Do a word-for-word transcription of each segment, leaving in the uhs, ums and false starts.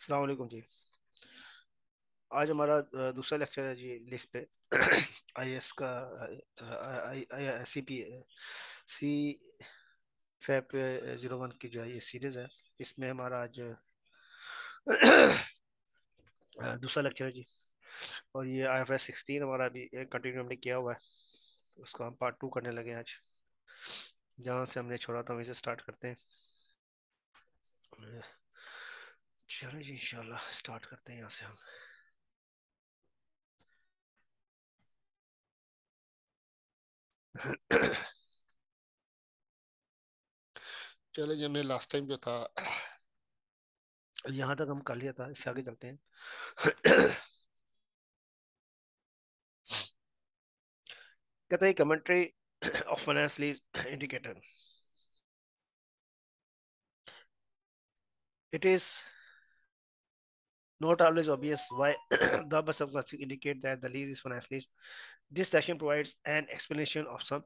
अस्सलाम वालेकुम जी। आज हमारा अ, दूसरा लेक्चर है जी लिस्ट पे। आई एस का I I C P C फैप जीरो वन की जो है ये सीरीज है। इसमें हमारा आज अ, दूसरा लेक्चर है जी। और ये आई एफ एस सिक्सटीन हमारा अभी कंटिन्यू हमने किया हुआ है। उसको हम पार्ट टू करने लगे हैं आज। जहाँ से हमने छोड़ा था वहीं से स्टार्ट करते हैं। चलो जी इंशाल्लाह स्टार्ट करते हैं यहाँ से हम। चलो जी, हमने लास्ट टाइम जो था यहाँ तक हम कर लिया था, इससे आगे चलते हैं। कहते हैं commentary of finance lease indicator, it is not always obvious why the bus of indicate that the lease is finance lease. This section provides an explanation of some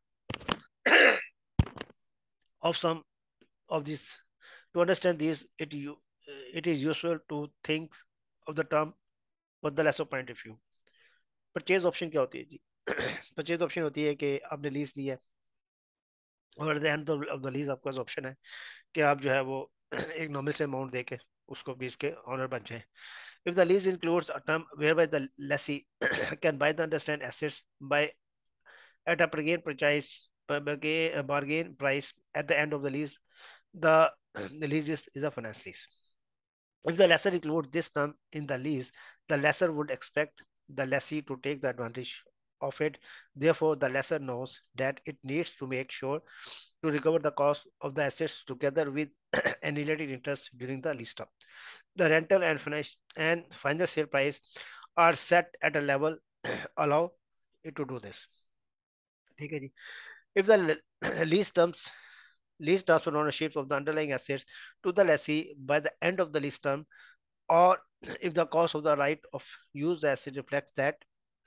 of some of this. To understand this, it you it is useful to think of the term but the lesser point of view. Purchase option क्या होती है जी? Purchase option होती है कि आपने lease ली है और at the end of the lease आपके पास ऑप्शन है कि आप जो है वो एक नॉमिनल से अमाउंट दे के उसको भी इसके ऑनर बन जाए। If the lease includes a term whereby the lessee can buy the understand assets by at a bargain purchase bargain, bargain price at the end of the lease, the, the lease is, is a finance lease. If the lessor includes this term in the lease, the lessor would expect the lessee to take the advantage of it. Therefore, the lessor knows that it needs to make sure to recover the cost of the assets together with any related interest during the lease term. The rental and finish and final sale price are set at a level allow it to do this. ठीक है जी। If the lease terms lease transfer ownership of the underlying assets to the lessee by the end of the lease term, or if the cost of the right of use asset reflects that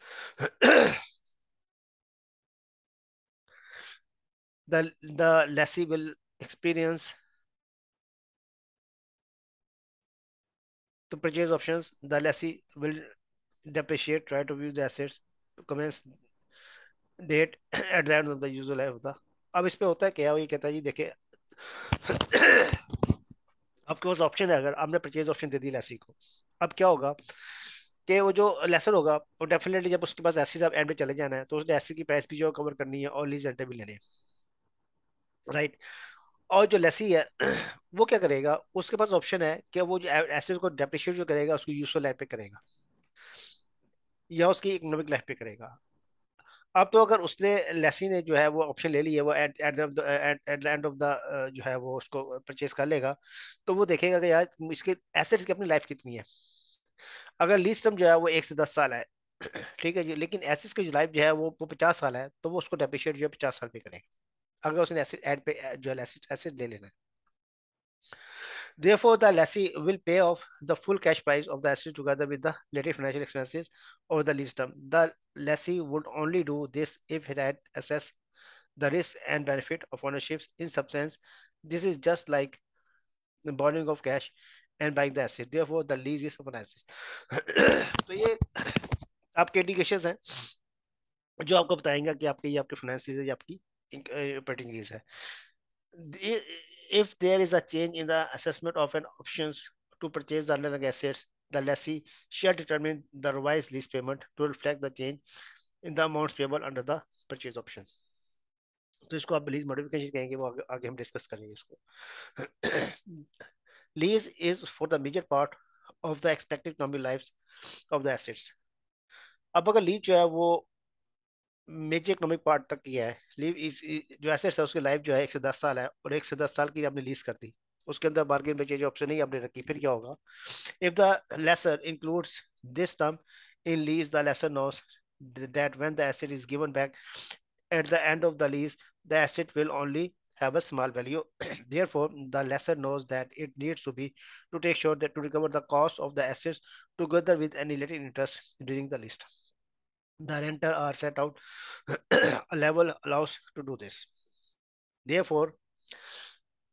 the the lessee will experience the purchase options, the lessee will depreciate right of use the assets to commence date at the end of the useful life होता। अब इस पे होता है क्या, वो ये कहता है जी देखिए आपके पास ऑप्शन है, अगर आपने परचेज ऑप्शन दे दी लैसी को, अब क्या होगा कि वो जो लेसर होगा वो डेफिनेटली जब उसके पास एसी एंड में चले जाना है तो उसने एसी की प्राइस भी जो कवर करनी है और लीज रेंट भी लेने हैं, राइट। और जो लेसी है वो क्या करेगा, उसके पास ऑप्शन है कि वो जो एसेट को डेप्रिशिएट जो करेगा उसको यूजफुल लाइफ पे करेगा या उसकी इकोनॉमिक लाइफ पे करेगा। अब तो अगर उसने लेसी ने जो है वो ऑप्शन ले ली है, वो at at at the end of the जो है वो उसको परचेज कर लेगा, तो वो देखेगा कि यार इसके एसेट्स की अपनी लाइफ कितनी है। अगर लीज टर्म जो है वो एक से दस साल है, ठीक है जी, लेकिन एसेट्स की जो लाइफ जो है वो वो पचास साल है, तो वो उसको डेप्रिशिएट जो है पचास साल पे करेगा अगर उसने एसिड एड पे जो है एसिड ले लेना है। Therefore, the lessee will pay off the full cash price of the asset together with the related financial expenses over the lease term. The lessee would only do this if it had assessed the risk and benefit of ownership. In substance, this is just like the borrowing of cash and buying the asset. Therefore, the lease is finances. तो ये आपके indications हैं जो आपको बताएंगे कि आपके ये आपके फाइनेंस है या आपकी ऑपरेटिंग लीज है। If there is a change in the assessment of an options to purchase the underlying assets, the lessee shall determine the revised lease payment to reflect the change in the amounts payable under the purchase option. तो इसको आप lease modification कहेंगे, वो आगे, आगे हम discuss करेंगे इसको। Lease is for the major part of the expected economic life of the assets. अब अगर लीज जो है वो मेजर इकोनॉमिक पार्ट तक किया है, लीव इस जो एसेट्स है उसकी लाइफ जो है एक से दस साल है और एक से दस साल की आपने लीज कर दी, उसके अंदर बार्गेन परचेज ऑप्शन नहीं आपने रखी, फिर क्या होगा? If the lessor includes this term in lease, the lessor knows that when the asset is given back at the end of the lease, the asset will only have a small value. Therefore, the lessor knows that it needs to be to take sure that to recover the cost of the assets together with any related interest during the lease. The renter are set out a level allows to do this. Therefore,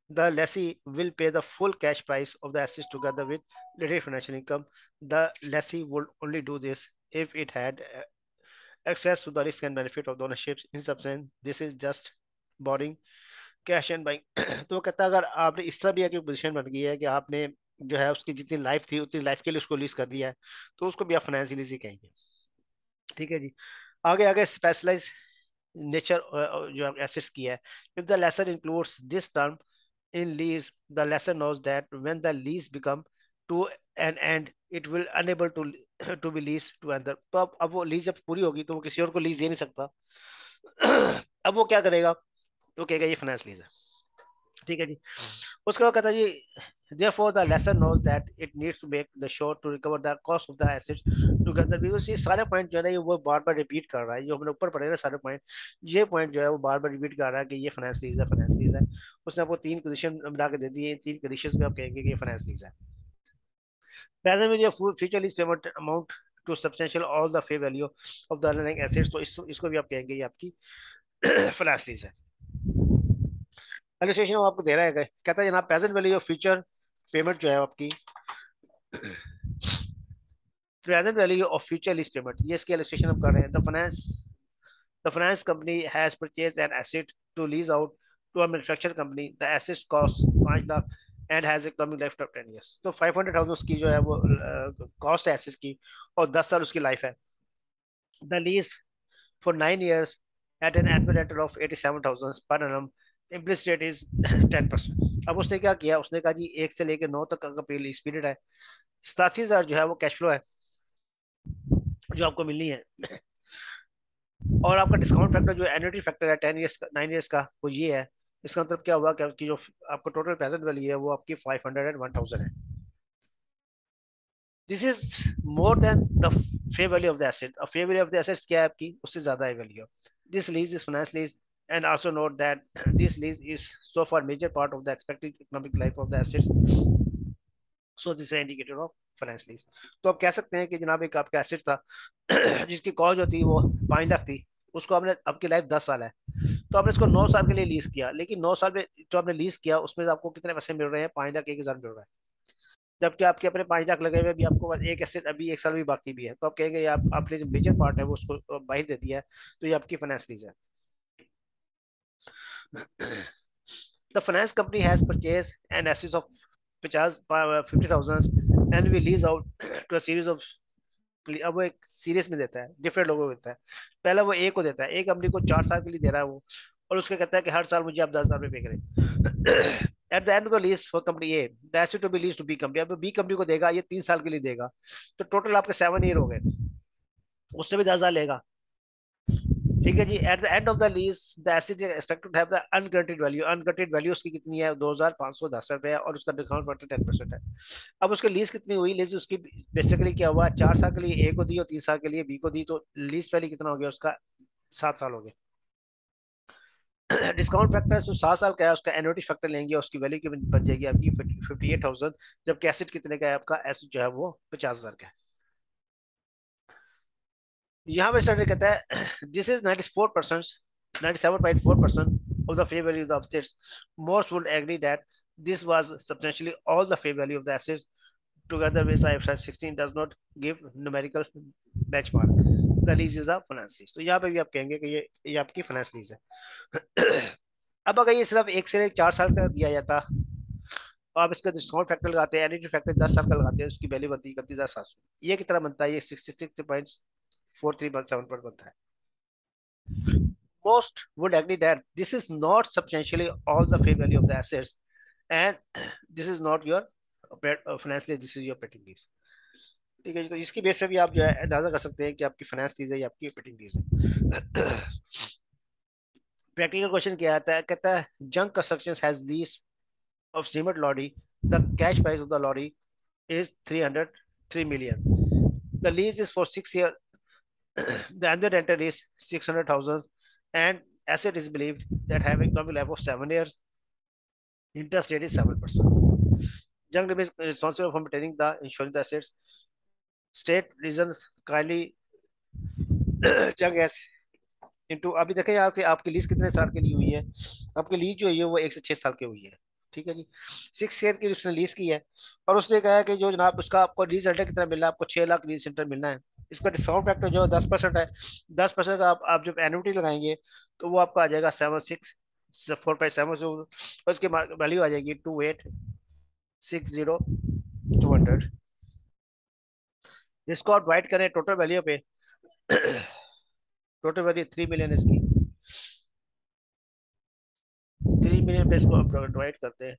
The lessee will pay the full cash price of the assets together with related financial income. The lessee would only do this if it had uh, access to the risk and benefit of the ownership. In substance, this is just borrowing cash and buying. तो वो कहता है अगर आपने इस तरह भी एक पोजीशन बन गई है कि आपने जो है उसकी जितनी लाइफ थी उतनी लाइफ के लिए उसको लीज कर दिया है, तो उसको भी आप फाइनेंस लीज ही कहेंगे। ठीक है जी। आगे आगे स्पेशलाइज नेचर जो एसेट्स की है। If the lessor includes this term in lease, the lessor knows that when the lease become to an end it will unable to to be lease to another. तो अब अब वो lease जब पूरी होगी तो वो किसी और को लीज दे नहीं सकता। अब वो क्या करेगा, वो कहेगा ये फाइनेंस लीज है। ठीक है जी। उसके बाद कहता है जी therefore the lesser knows that it needs to make the sure to recover the cost of the assets together, because ये सारे पॉइंट जो है ना ये वो बार बार रिपीट कर रहा है, जो हमने ऊपर पढ़े ना सारे पॉइंट, ये पॉइंट जो है वो बार बार रिपीट कर रहा है कि ये फाइनेंस लीज है, फाइनेंस लीज है। उसने आपको तीन कंडीशन बना के दे दी है, तीन कंडीशंस में आप कहेंगे कि ये फाइनेंस लीज है। प्रेजेंट में जो future lease payment amount to substantial all the fair value of the underlying assets, तो इस, इसको भी आप कहेंगे ये आपकी फाइनेंस लीज है। एलिस्ट्रेशन वो आपको दे रहा है, कहता है जनाब present value of future payment जो है आपकी present value of future lease payment, ये इसकी एलिस्ट्रेशन हम कर रहे हैं। The finance the finance company has purchase an asset to lease out to a manufacture company, the asset cost पाँच lakh and has economic life of ten years. तो five hundred thousand उसकी जो है वो कॉस्ट है एसेट की, और दस साल उसकी लाइफ है। The lease for nine years at an annual rent of eighty seven thousand per annum, implicit rate is ten percent. अब उसने क्या किया, उसने कहा जी एक से लेकर नौ तक का पे लीज पीरियड है, सतासी हजार जो है वो कैश फ्लो है जो आपको मिलनी है, और आपका डिस्काउंट फैक्टर जो एन्युटी फैक्टर है टेन ईयर्स का, नाइन ईयर्स का, वो ये है। इसका मतलब क्या हुआ कि आपकी जो आपको टोटल प्रेजेंट वैल्यू है वो आपकी five hundred and one thousand है। This is more than the fair value of the asset. और fair value of the assets क्या है आपकी, उससे ज्यादा है value. This lease is finance lease and also note that this lease is so for major part of the expected economic life of the assets, so this is indicator of finance lease. तो आप कह सकते हैं कि जनाब एक आपका asset था जिसकी कॉस्ट जो थी वो पाँच लाख थी, उसको आपने, आपकी लाइफ दस साल है, तो आपने इसको नौ साल के लिए लीज किया, लेकिन नौ साल में जो आपने लीज किया उसमें आपको कितने पैसे मिल रहे हैं, पाँच लाख एक हजार मिल रहा है। जबकि आपके अपने पाँच लाख लगे हुए भी आपको बस एक एसेट अभी एक साल भी बाकी भी है, तो आप कहेंगे ये आप आपने जो मेजर पार्ट है वो उसको बाहर दे दिया है, तो ये आपकी फाइनेंस लीज है। The finance company has purchased an asset of पचास fifty thousand and we lease out to a series of. अब वो एक सीरीज में देता है, डिफरेंट लोगों को देता है। पहला वो एक को देता है, एक कंपनी को चार साल के लिए दे रहा है वो, और उसका कहता है कि हर साल मुझे आप दस हजार रुपये पे करें। At the end of the lease for company A, the asset to be lease to B company, अब बी कंपनी को देगा, ये तीन साल के लिए देगा, तो टोटल आपके सेवन ईयर हो गए, उससे भी दस हजार लेगा। ठीक है जी। At the end of the lease the asset is expected to have the uncounted value, uncounted value उसकी कितनी है, दो हजार पाँच सौ दस रुपए है, और उसका डिस्काउंट फैक्टर टेन परसेंट है। अब उसकी लीज कितनी हुई, लीज उसकी बेसिकली क्या हुआ, चार साल के लिए ए को दी और तीन साल के लिए बी को दी, तो लीज पहले कितना हो गया उसका, सात साल हो गए। डिस्काउंट फैक्टर जो सात साल का है उसका एनुटी फैक्टर लेंगे, उसकी वैल्यू की बन जाएगी आपकी फिफ्टी एट थाउजेंड, जबकि एसिड कितने का है आपका, एसिड जो है वो पचास हजार का है। यहाँ पे स्टैंडर्ड कहता है this is ninety four percent, ninety seven point four percent of the fair value of the assets. Most would agree that this was substantially all the fair value of the assets together with I F R S sixteen does not give numerical benchmark. The lease is the finance lease. तो यहाँ पे भी आप कहेंगे कि ये ये आपकी फाइनेंस लीज है। अब अगर ये सिर्फ एक से एक चार साल का दिया जाता, और आप इसका डिस्काउंट फैक्टर लगाते हैं, एनुटी फैक्टर दस साल का लगाते हैं, उसकी वैल्यू बनती है इकतीस हजार सात सौ, ये कितना बनता है, ये sixty six point four three seven पर बनता है। Most would agree that this is not substantially all the fair value of the assets, and this is not your finance lease, this is your operating lease. ठीक है, तो इसकी base पे भी आप जो है अंदाजा कर सकते हैं कि आपकी फाइनेंस लीज है या आपकी ऑपरेटिंग लीज है। प्रैक्टिकल क्वेश्चन क्या आता है, कहता है जंग construction has lease of cement lorry, the cash price of the lorry is three hundred three million. The lease is for six years. The annual rental is six hundred thousand, and asset is believed that having economic life of seven years, interest rate is seven percent. Young is responsible for maintaining the insuring the assets. State reasons kindly Young has into, अभी देखें यहाँ से आपकी lease कितने साल के लिए हुई है, आपकी लीज जो है वो एक से छह साल की हुई है। ठीक है जी, सिक्स ईयर की उसने लीज की है, और उसने कहा है कि जो जनाब उसका आपको लीज रेंटल कितना मिलना है, आपको छह लाख लीज रेंटल मिलना है। इसका डिस्काउंट फैक्टर जो दस परसेंट है, दस परसेंट का आप, आप जब एनुटी लगाएंगे तो वो आपका आ जाएगा seven six, four point seven, और उसकी वैल्यू आ जाएगी two eight six zero two hundred. इसको आप डिवाइड करें टोटल वैल्यू पे, टोटल वैल्यू थ्री मिलियन इसकी, थ्री मिलियन पे इसको आप डिवाइड करते हैं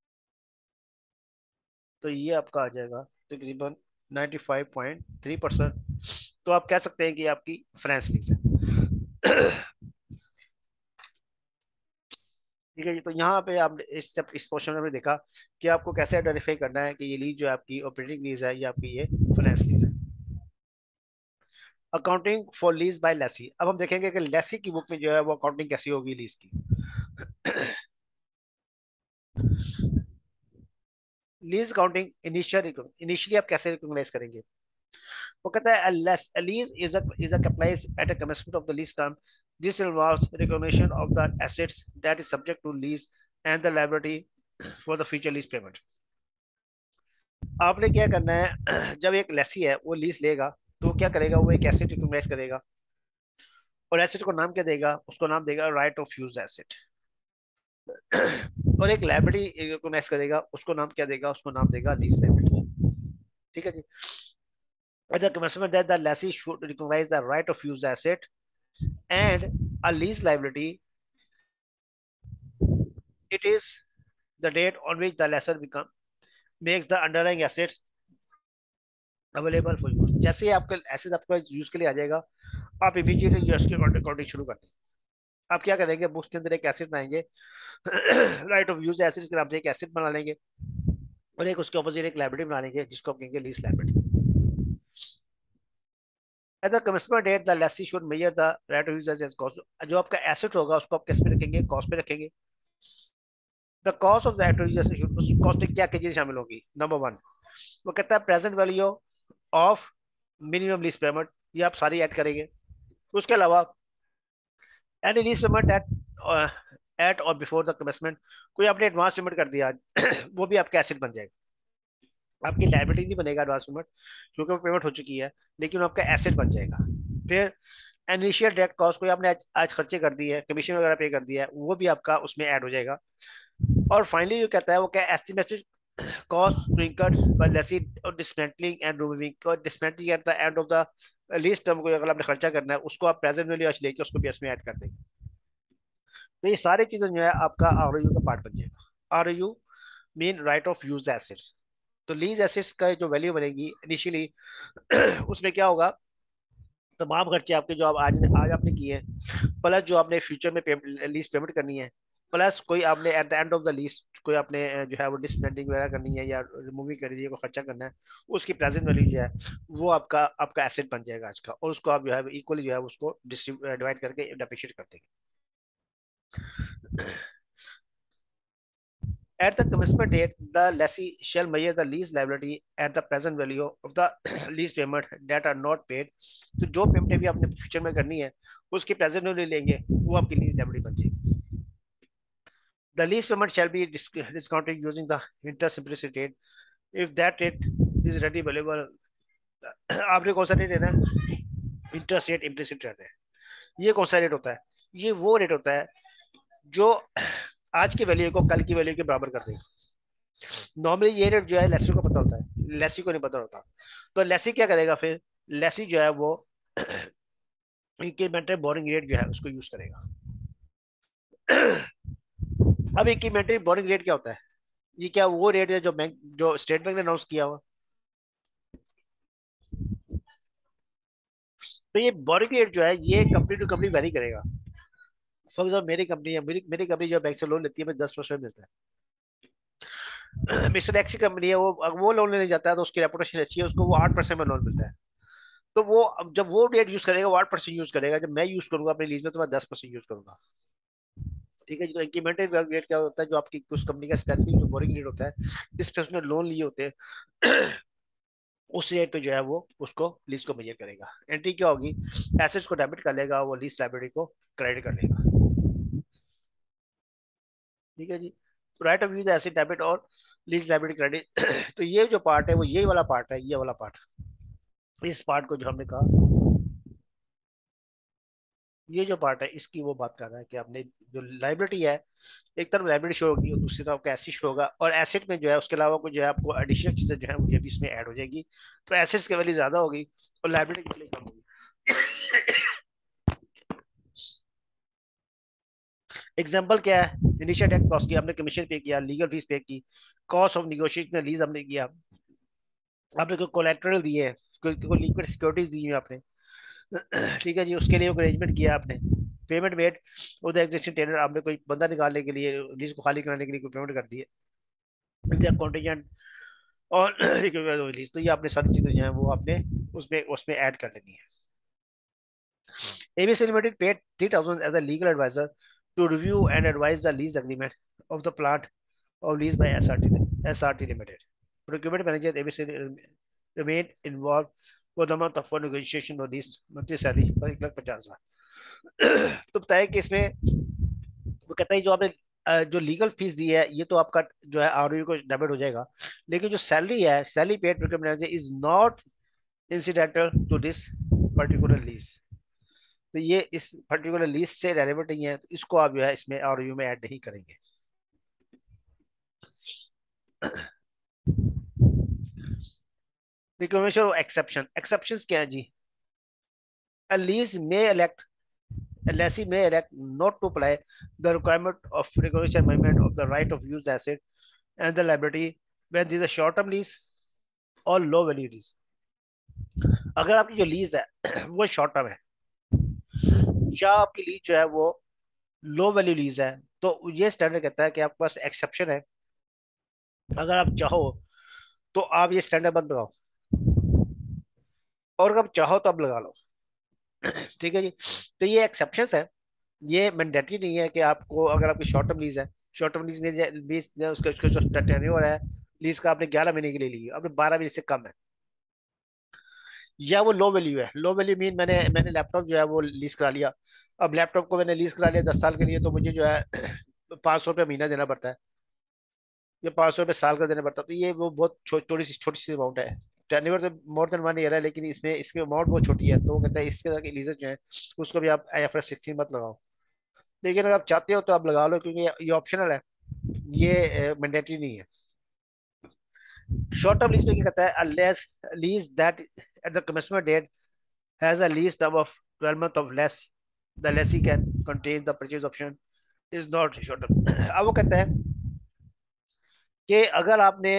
तो ये आपका आ जाएगा तकरीबन ninety five point three percent. तो आप कह सकते हैं कि आपकी फ्रांस लीज है। ठीक है जी, तो यहाँ पे आप इस सब इस पोर्शन में आपने देखा कि आपको कैसे आइडेंटिफाई करना है कि ये लीज जो है आपकी ऑपरेटिंग लीज है या आपकी ये फाइनेंस लीज है। Accounting for lease by lessee, अब हम देखेंगे कि लेसी की बुक में जो है वो अकाउंटिंग कैसी होगी लीज की। लीज अकाउंटिंग इनिशियल, इनिशियली आप कैसे रिकॉग्नाइज करेंगे? वो कहता है a lease is a is a capitalized at a commencement of the lease term. This involves recognition of the assets that is subject to lease and the liability for the future lease payment. आपने क्या करना है, जब एक लेसी है वो lease लेगा तो क्या करेगा, वो एक एसेट रिकॉग्नाइज करेगा, और एसेट को नाम क्या देगा, उसको नाम देगा राइट ऑफ यूज एसेट। और एक लाइबिलिटी रिकॉग्नाइज करेगा, उसको नाम क्या देगा, उसको नाम देगा लीज लाइबिलिटी। ठीक है जी। At the commencement that the lessee should recognize the right of use asset and a lease liability, it is the date on which the lessor become makes the underlying assets available for use. जैसे ही आपका asset आपका use के लिए आ जाएगा, आप immediately US की accounting शुरू कर देंगे। आप क्या करेंगे, बुक्स के अंदर एक एसेट बनाएंगे, राइट ऑफ यूज एसेट के नाम से एक एसेट बना लेंगे, और एक उसके ऑपोजिट एक लाइबिलिटी बना लेंगे जिसको आप कहेंगे lease liability. At the commencement date the lessee should measure the right of use as cost. जो आपका एसेट होगा उसको आप किस पे रखेंगे, कॉस्ट पे रखेंगे। The cost of the right of use asset, उस कॉस्ट में क्या क्या चीजें शामिल होगी। नंबर वन, वो कहता है present value of minimum lease payment, ये आप सारी ऐड करेंगे। उसके अलावा any lease payment at at or before the commencement, कोई आपने एडवांस पेमेंट कर दिया वो भी आपका एसेट बन जाएगा। आपकी लाइबिलिटी नहीं बनेगा एडवांस पेमेंट, क्योंकि वो पेमेंट हो चुकी है, लेकिन आपका एसेट बन जाएगा। फिर इनिशियल डेट कॉस्ट, कोई आपने आज, आज खर्चे कर दिए है, कमीशन वगैरह पे कर दिया है, वो भी आपका उसमें ऐड हो जाएगा। और फाइनली जो कहता है वो क्या, estimated cost to incurred by lessee और डिसमेंटलिंग एंड रिमूविंग। को dismantling at the end of the lease term, को अगर आपने खर्चा करना है उसको आप प्रेजेंट वैल्यू आज लेके उसको भी इसमें ऐड कर देंगे। तो ये सारी चीजें जो है आपका आरओयू का पार्ट बन जाएगा। ROU mean right of use assets. तो लीज एसेट्स का जो वैल्यू बनेगी इनिशियली, उसमें क्या होगा, तमाम खर्चे आपके जो आप आज आज आपने किए हैं, प्लस जो आपने फ्यूचर में लीज पेमेंट करनी है, प्लस कोई आपने at the end of the lease कोई आपने अ, जो है वो डिसमेंटलिंग वगैरह करनी है या रिमूविंग करनी है, कोई खर्चा करना है, उसकी प्रेजेंट वैल्यू जो है वो आपका आपका एसेट बन जाएगा आज का, और उसको आप जो है इक्वली जो है उसको डिवाइड करके डेप्रिशिएट कर देंगे। At the commencement date, the lessee shall measure the lease liability at the present value of the lease payment that are not paid. तो जो पेमेंट भी आपने फ्यूचर में करनी है उसकी प्रेजेंट वैल्यू लेंगे, वो आपकी लीज लाइबिलिटी बन जाएगी। The lease payment shall be discounted using the interest implicit rate if that rate is ready available. आपने कौन सा रेट लेना है, इंटरेस्ट रेट इम्प्लिसिट रेट है। ये कौन सा रेट होता है, ये वो रेट होता है जो आज की वैल्यू को कल की वैल्यू के बराबर कर देगा। नॉर्मली ये रेट जो है लेसी को पता होता है, लेसी को नहीं पता होता। तो लेसी क्या करेगा फिर, लेसी जो है वो इंक्रीमेंटल बोरिंग रेट जो है उसको यूज करेगा। अब इंक्रीमेंटल बोरिंग रेट क्या होता है, ये क्या वो रेट है जो बैंक जो स्टेट बैंक ने अनाउंस किया हुआ। तो ये बोरिंग रेट जो है ये कंपनी टू कंपनी वेरी करेगा। फॉर एग्जाम्पल मेरी कंपनी है, मेरी मेरी कंपनी जो बैंक से लोन लेती है मुझे दस परसेंट मिलता है। मिस्टर एक्स की कंपनी है, वो अगर वो लोन लेने जाता है तो उसकी रेपुटेशन अच्छी है, उसको वो आठ परसेंट में लोन मिलता है। तो वो जब वो रेट यूज करेगा वो आठ परसेंट यूज करेगा, जब मैं यूज करूंगा अपनी लीज में तो मैं दस परसेंट यूज करूंगा। ठीक है जी। तो इंक्रीमेंटल रेट क्या होता है, जो आपकी कुछ कंपनी का स्पेसिफिक जो बोरिंग रेट होता है जिस पे उसने लोन लिए होते हैं, उस रेट पे जो है वो उसको लीज को मेजर करेगा। एंट्री क्या होगी, एसेट्स को डेबिट कर लेगा, वो लीज लाइबिलिटी को क्रेडिट कर लेगा। ठीक है जी। Right of use asset debit और लीज लायबिलिटी क्रेडिट। तो ये जो पार्ट है वो यही वाला पार्ट है, ये वाला पार्ट, इस पार्ट को जो हमने कहा, ये जो पार्ट है इसकी वो बात कर रहा है कि आपने जो लाइबिलिटी है, एक तरफ लाइबिलिटी शो होगी और दूसरी तरफ आपका एसिड शो होगा, और एसिड में जो है उसके अलावा कुछ जो है आपको एडिशनल चीजें जो है वो ये भी इसमें ऐड हो जाएगी, तो एसिड्स की वैल्यू ज्यादा होगी और लाइबिलिटी की वैल्यू कम होगी। एग्जाम्पल क्या है, इनिशियल टेक कॉस्ट की, आपने कमीशन पे किया, लीगल फीस पे की, कॉस्ट ऑफ निगोशिएशन लीज हमने किया, आपने कोई कोलेट्रल दिए, कोई कोई लिक्विड सिक्योरिटीज दी है आपने, ठीक है जी, उसके लिए अरेंजमेंट किया आपने, payment made with existing tenant, आपने कोई बंदा निकालने के लिए, लीज को खाली कराने के लिए कोई पेमेंट कर दी है, कॉन्टीजेंट और लीज, तो ये आपने सारी चीजें जो है वो आपने उसमें उसमें ऐड कर लेनी है। A B C limited paid three thousand as a legal adviser to review and advise the lease agreement of the plant of lease by S R T, S R T Limited. Procurement manager A B C remained involved for the month of for negotiation of lease monthly salary पर एक लाख पचास हजार। तो बताया कि इसमें वो कहता है जो आपने अ, जो लीगल फीस दी है ये तो आपका जो है आरओयू को डेबिट हो जाएगा, लेकिन जो सैलरी है, salary paid procurement manager is not incidental to this particular lease, तो ये इस पर्टिकुलर लीज से रेलेवेंट नहीं है, तो इसको आप जो है इसमें आरओयू में ऐड नहीं करेंगे। रिकमेंडेशन ऑफ एक्सेप्शन, एक्सेप्शंस क्या है जी, a lease may elect a lessee may elect not to apply the requirement of recognition amendment of the right of use asset and the liability when there is a short term lease or low value lease। अगर आपकी जो lease है वो short term है या आपकी lease जो है वो लो वैल्यू लीज है, तो ये स्टैंडर्ड कहता है कि आपके पास एक्सेप्शन है, अगर आप चाहो तो आप ये स्टैंडर्ड बंद लगाओ, और अगर आप चाहो तो आप लगा लो। ठीक है जी, तो ये एक्सेप्शन है, ये मैंडेटरी नहीं है कि आपको, अगर आपकी शॉर्ट टर्म लीज है, शॉर्ट टर्म लीज में लीज उसका उसका जो टेन्योर है लीज का, आपने ग्यारह महीने के लिए ली, आपने बारह महीने से कम है, या वो लो वैल्यू है, लो वैल्यू मीन मैंने मैंने लैपटॉप जो है वो लीज करा लिया, अब लैपटॉप को मैंने लीज करा लिया दस साल के लिए, तो मुझे जो है पाँच सौ रुपये महीना देना पड़ता है, या पाँच सौ रुपये साल का देना पड़ता है, तो ये वो बहुत थोड़ी सी छोटी सी अमाउंट है, टेन्योर तो मोर देन वन ईयर है, लेकिन इसमें इसकी अमाउंट बहुत छोटी है, तो वो कहता है इसके लीज जो है उसको भी आप आई एफ आर सिक्सटीन मत लगाओ, लेकिन अगर आप चाहते हो तो आप लगा लो, क्योंकि ये ऑप्शनल है, ये मैंडेटरी नहीं है। शॉर्ट टर्म लीज में क्या कहता है, unless lease that at the commencement date has a lease term of twelve month or less, the lessee can contain the purchase option is not short term. अब वो कहता है कि अगर आपने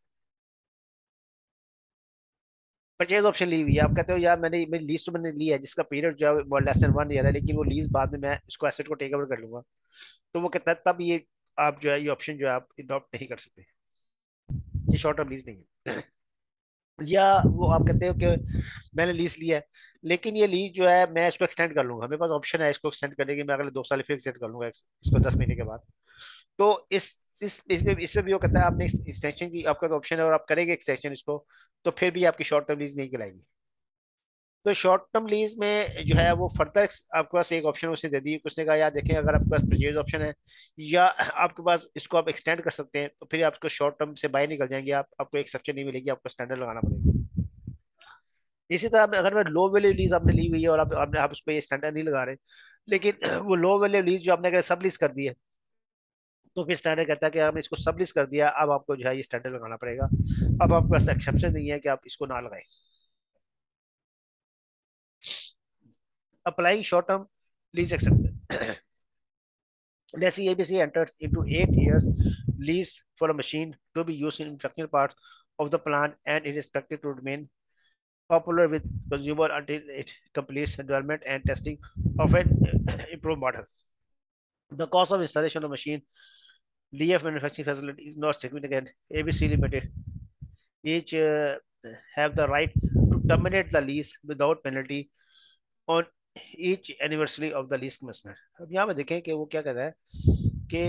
परचेज ऑप्शन ली हुई है, आप कहते हो यार मैंने मेरी लीज तो मैंने ली है जिसका पीरियड जो है लेस देन वन ईयर है, लेकिन वो लीज बाद में मैं इसको एसेट को टेक ओवर कर लूंगा, तो वो कहता है तब ये आप जो है ये ऑप्शन जो है आप अडॉप्ट नहीं कर सकते, ये शॉर्ट टर्म लीज नहीं है। या वो आप कहते हो कि मैंने लीज लिया है, लेकिन ये लीज जो है मैं इसको एक्सटेंड कर लूंगा, मेरे पास ऑप्शन है इसको एक्सटेंड करने की, मैं अगले दो साल फिर एक्सटेंड कर लूंगा इसको दस महीने के बाद, तो इस इस इसमें इसमें भी वो कहता है आपने एक्सटेंशन की आपका तो ऑप्शन है और आप करेंगे एक्सटेंशन इसको, तो फिर भी आपकी शॉर्ट टर्म लीज नहीं कहलाएगी। तो शॉर्ट टर्म लीज में जो है वो फर्दर आपके पास एक ऑप्शन उसे दे दी, उसने कहा यार देखें अगर आपके पास परचेज ऑप्शन है या आपके पास इसको आप एक्सटेंड कर सकते हैं, तो फिर आपको शॉर्ट टर्म से बाय निकल जाएंगे, आप आपको एक सेक्शन नहीं मिलेगी, आपको स्टैंडर्ड लगाना पड़ेगा। इसी तरह अगर मैं लो वैल्यू लीज आपने ली हुई है और आप आपने आप उस पर स्टैंडर्ड नहीं लगा रहे, लेकिन वो लो वैल्यू लीज जो आपने अगर सब लीज कर दी है, तो फिर स्टैंडर्ड कहता है कि आपने इसको सब लीज कर दिया, अब आपको जो है ये स्टैंडर्ड लगाना पड़ेगा, अब आपके पास एक्सेप्शन नहीं है कि आप इसको ना लगाएं। Applying short term lease exception, let's say A B C enters into eight years lease for a machine to be used in manufacturing parts of the plant and it is expected to remain popular with consumer until it completes development and testing of an improved model. The cost of installation of machine D F manufacturing facility is not significant. A B C Limited each uh, have the right to terminate the lease without penalty on each anniversary of the lease commencement। अब यहाँ पे देखें कि वो क्या कहता है कि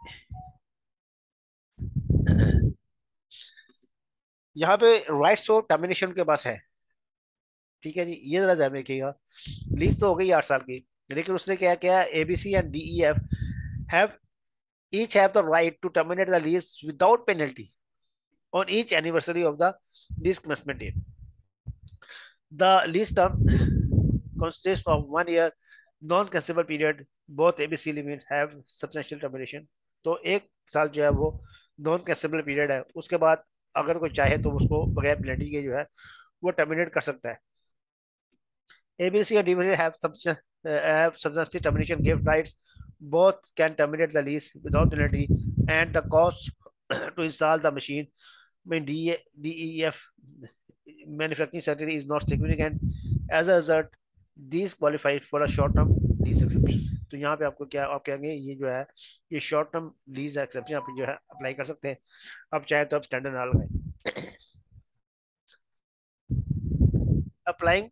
यहाँ पे राइट्स ऑफ टर्मिनेशन के पास है, ठीक है जी, ये जरा ध्यान रखिएगा, लीज तो हो गई आठ साल की, लेकिन उसने क्या किया, A B C and D E F have each have the right to terminate the lease without penalty on each anniversary of the lease commencement date. The lease term consists of one year non-cancelable period. Both A B C limit have substantial termination. तो एक साल जो है वो non कैंसेबल period है, उसके बाद अगर कोई चाहे तो उसको बगैर पेनल्टी के जो है वो टर्मिनेट कर सकता है. A B C and D have substantial uh, have substantial termination gift rights. Both can terminate the lease without penalty, and the cost to install the machine when D E F manufacturing certainty is not significant. As a result, these qualify for a short term lease exception. तो यहाँ पे आपको क्या आप कहेंगे, ये जो है ये शॉर्ट टर्म लीज एक्सेप्शन आप जो है अप्लाई कर सकते हैं. आप चाहे तो आप स्टैंडर्ड ना लगाएं. Applying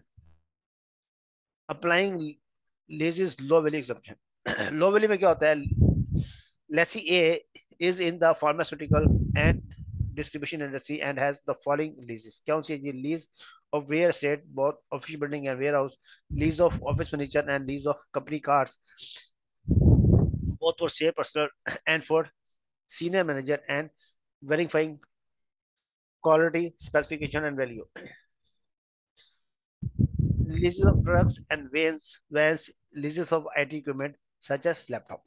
applying lease low value exception. Low value में क्या होता है, lessee A is in the pharmaceutical and distribution industry and has the following leases. कौन सी ये lease of real estate, both office building and warehouse, lease of office furniture and lease of company cars, both for sale personal and for senior manager, and verifying quality, specification and value. Leases of trucks and vans, vans, leases of I T equipment such as laptop.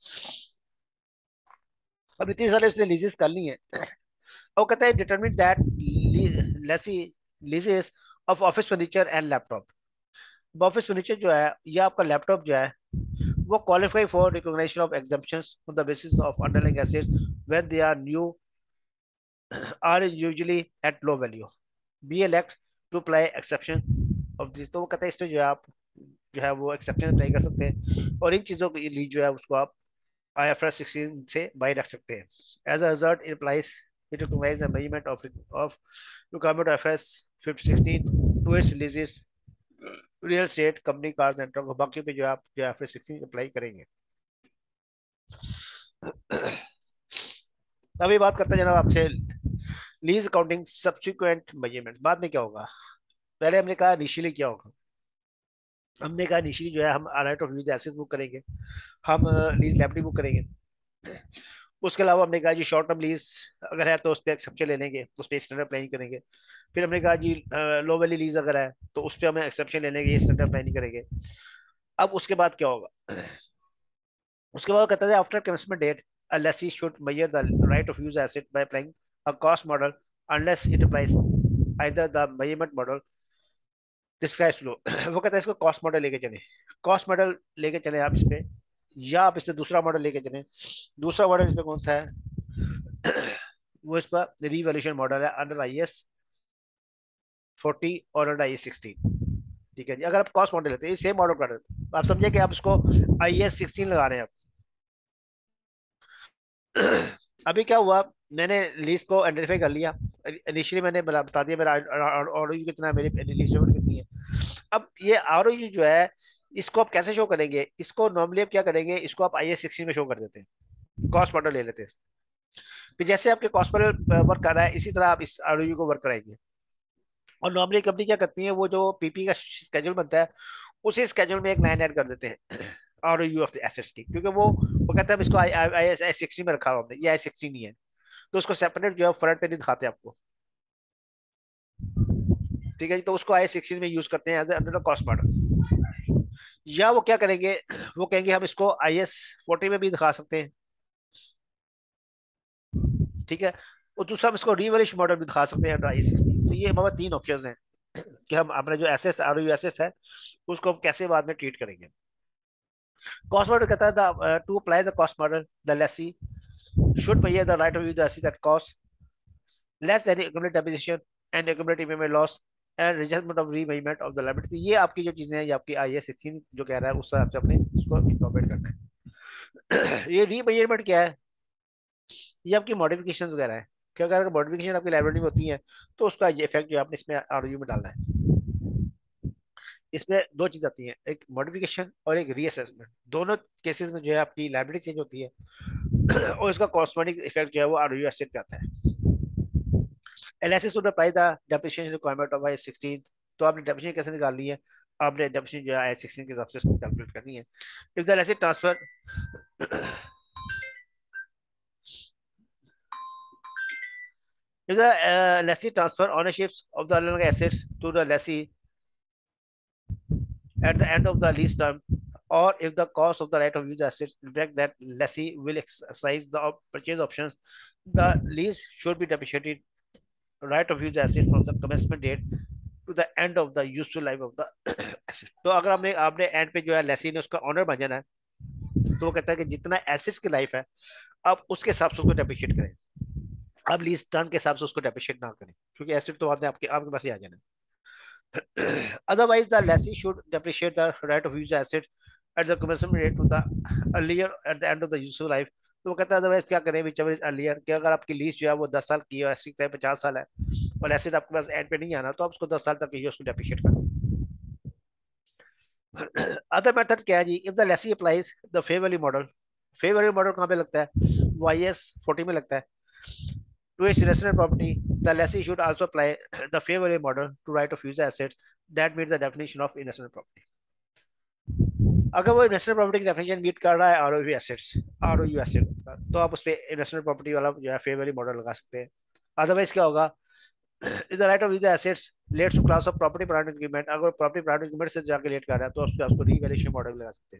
अब इतनी सारे उसने लीजेस कर ली है. और कहता है determine that lessee leases of office furniture and laptop. Office furniture जो है या आपका लैपटॉप जो है वो qualify for recognition of exemptions on the basis of underlying assets when they are new are usually at low value. Be elect to apply exception of this. तो वो कहता है इसमें जो है आप जो है वो एक्सेप्शन अप्लाई कर सकते हैं और इन चीज़ों के लिए जो है उसको आप I F R S sixteen से बाई रख सकते हैं. As a result, it applies it requires a measurement of of requirement of I F R S sixteen to its leases, real estate, company cars and truck. बाकी पे जो आप जो I F R S sixteen apply करेंगे. अभी बात करते हैं जनाब आपसे लीज अकाउंटिंग सब्सिक्वेंट मेजरमेंट. बाद में क्या होगा, पहले हमने कहा इनिशियली क्या होगा. हमने कहा इनिशियली जो है हम right of use assets book करेंगे, हम लीज लायबिलिटी बुक करेंगे. उसके अलावा हमने कहा जी शॉर्ट टर्म लीज अगर है तो उस पर एक्सेप्शन ले लेंगे, उस पर स्टैंडर्ड प्लानिंग करेंगे. फिर हमने कहा जी लो वैली लीज अगर है तो उस पर हमें एक्सेप्शन ले लेंगे, स्टैंडर्ड प्लानिंग करेंगे. अब उसके बाद क्या होगा, उसके बाद कहता है after commencement date a lessee should measure the right of use asset by applying a cost model unless it applies either the measurement model describes below. वो कहता है इसको कॉस्ट मॉडल लेके चले, कॉस्ट मॉडल लेके चले आप इस पे, या आप इस पे दूसरा मॉडल लेके चले. दूसरा मॉडल इस पे कौन सा है, वो इस पर रिवैल्यूएशन मॉडल है अंडर आई एस फोर्टी और अंडर आई एस सिक्सटीन. ठीक है जी. अगर आप कॉस्ट मॉडल लेते हैं सेम मॉडल कर रहे हैं, आप समझे कि आप इसको आई एस सिक्सटीन लगा रहे हैं. अभी क्या हुआ, मैंने लिस्ट को आइडेंटिफाई कर लिया. इनिशियली मैंने बता दिया मेरा आरओयू कितना है, मेरी लिस्ट लेवल कितनी है. अब ये आरओयू जो है इसको आप कैसे शो करेंगे, इसको नॉर्मली आप क्या करेंगे, इसको आप आई एस सिक्सटीन में शो कर देते हैं, कॉस्ट मॉडल ले लेते हैं. फिर जैसे आपके कॉस्ट मॉडल वर्क कर रहा है इसी तरह आप इस आरओयू को वर्क कराएंगे. और नॉर्मली कंपनी क्या करती है, वो जो पीपी का स्केड्यूल बनता है उसी स्केड्यूल में एक लाइन ऐड कर देते हैं आरओयू ऑफ द एसेट्स की, क्योंकि वो वो कहते हैं इसको आई एस सिक्सटीन में रखा हुआ हमने, ये आई सिक्सटीन ही है, तो उसको सेपरेट जो है फ्रंट पे नहीं दिखाते आपको. ठीक है जी. तो उसको आई सिक्सटीन में यूज करते हैं as under the cost model. या वो क्या करेंगे, वो कहेंगे हम इसको आई एस फोर्टी में भी दिखा सकते हैं. ठीक है. और दूसरा हम इसको रिवैल्यूएशन मॉडल भी दिखा सकते हैं अंडर आई एस सिक्सटीन. तो ये हमारे तीन ऑप्शन हैं कि हम अपने जो एसेट्स आरओयू एसेट्स है उसको हम कैसे बाद में ट्रीट करेंगे. कॉस्ट मॉडल कहता है to apply the cost model the lessee should pay the right of use the asset that cost less any accumulated depreciation and accumulated payment loss and readjustment of remeasurement of the liability. ये आपकी जो चीजें हैं ये आपकी आई S sixteen जो कह रहा है उस हिसाब से अपने इसको इंकॉर्पोरेट करना है. ये रीमेजरमेंट क्या है, ये आपकी मॉडिफिकेशंस वगैरह है. क्या अगर मॉडिफिकेशन आपकी लाइबिलिटी में होती है तो उसका इफेक्ट जो आपने इसमें आरओयू में डालना है. इसमें दो चीज आती हैं, एक मॉडिफिकेशन और एक रीअसेसमेंट. दोनों केसेस में जो है आपकी लाइबिलिटी चेंज होती है और इसका कॉस्मेटिक इफेक्ट जो है वो आरओयू एसेट पे आता है. Lessee would apply the depreciation requirement of I S sixteen. तो आपने डेप्रिसिएशन कैसे निकालनी है, आपने डेप्रिसिएशन जो है आई एस सिक्सटीन के हिसाब से उसको कैलकुलेट करनी है. If the lessee transfer If the uh, lessee transfer ownership of the underlying assets to the lessee at the end of the lease term, or if the cost of the right of use assets reflect that lessee will exercise the purchase options, the lease should be depreciated right of use asset from the commencement date to the end of the useful life of the asset. तो अगर हमने आपने and पे जो है लेसी ने उसका honour बन जाना है, तो वो कहता है कि जितना एसेट्स की लाइफ है अब उसके हिसाब से उसको डेप्रिशिएट करें, अब लीज टर्म के हिसाब से उसको डेप्रिशिएट ना करें, क्योंकि एसेट तो आपने आपके आपके पास ही आ जाना है. Otherwise, the lessee should depreciate the right of use asset at the commencement rate to the earlier at the end of the useful life. तो वो कहता है अदरवाइज क्या करें विच एवर इज अर्लियर, कि अगर आपकी लीज जो है वो दस साल की है और एसिड है पचास साल है और एसिड आपके पास एंड पे नहीं आना, तो आप उसको दस साल तक ही उसको डेप्रिशिएट करें. अदर मेथड क्या है जी, if the lessee applies the fair value model. Fair value model कहाँ पे लगता है, वाई एस फोर्टी में लगता है. To its investment property, the lessee should also apply the fair value model to right of use assets that meet the definition of investment property. अगर वो investment property की डेफिनेशन मीट कर रहा है आरओयू assets, आरओयू asset, तो आप उस पर इन्वेस्टमेंट प्रॉपर्टी वाला जो है फेयर वैल्यू मॉडल लगा सकते हैं. अदरवाइज क्या होगा, is the right of use assets lets to class of property plant agreement, अगर प्रॉपर्टी प्लांट एग्रीमेंट से जाके लेट कर रहा है तो उस पर आपको रीवैल्यूएशन मॉडल लगा सकते हैं.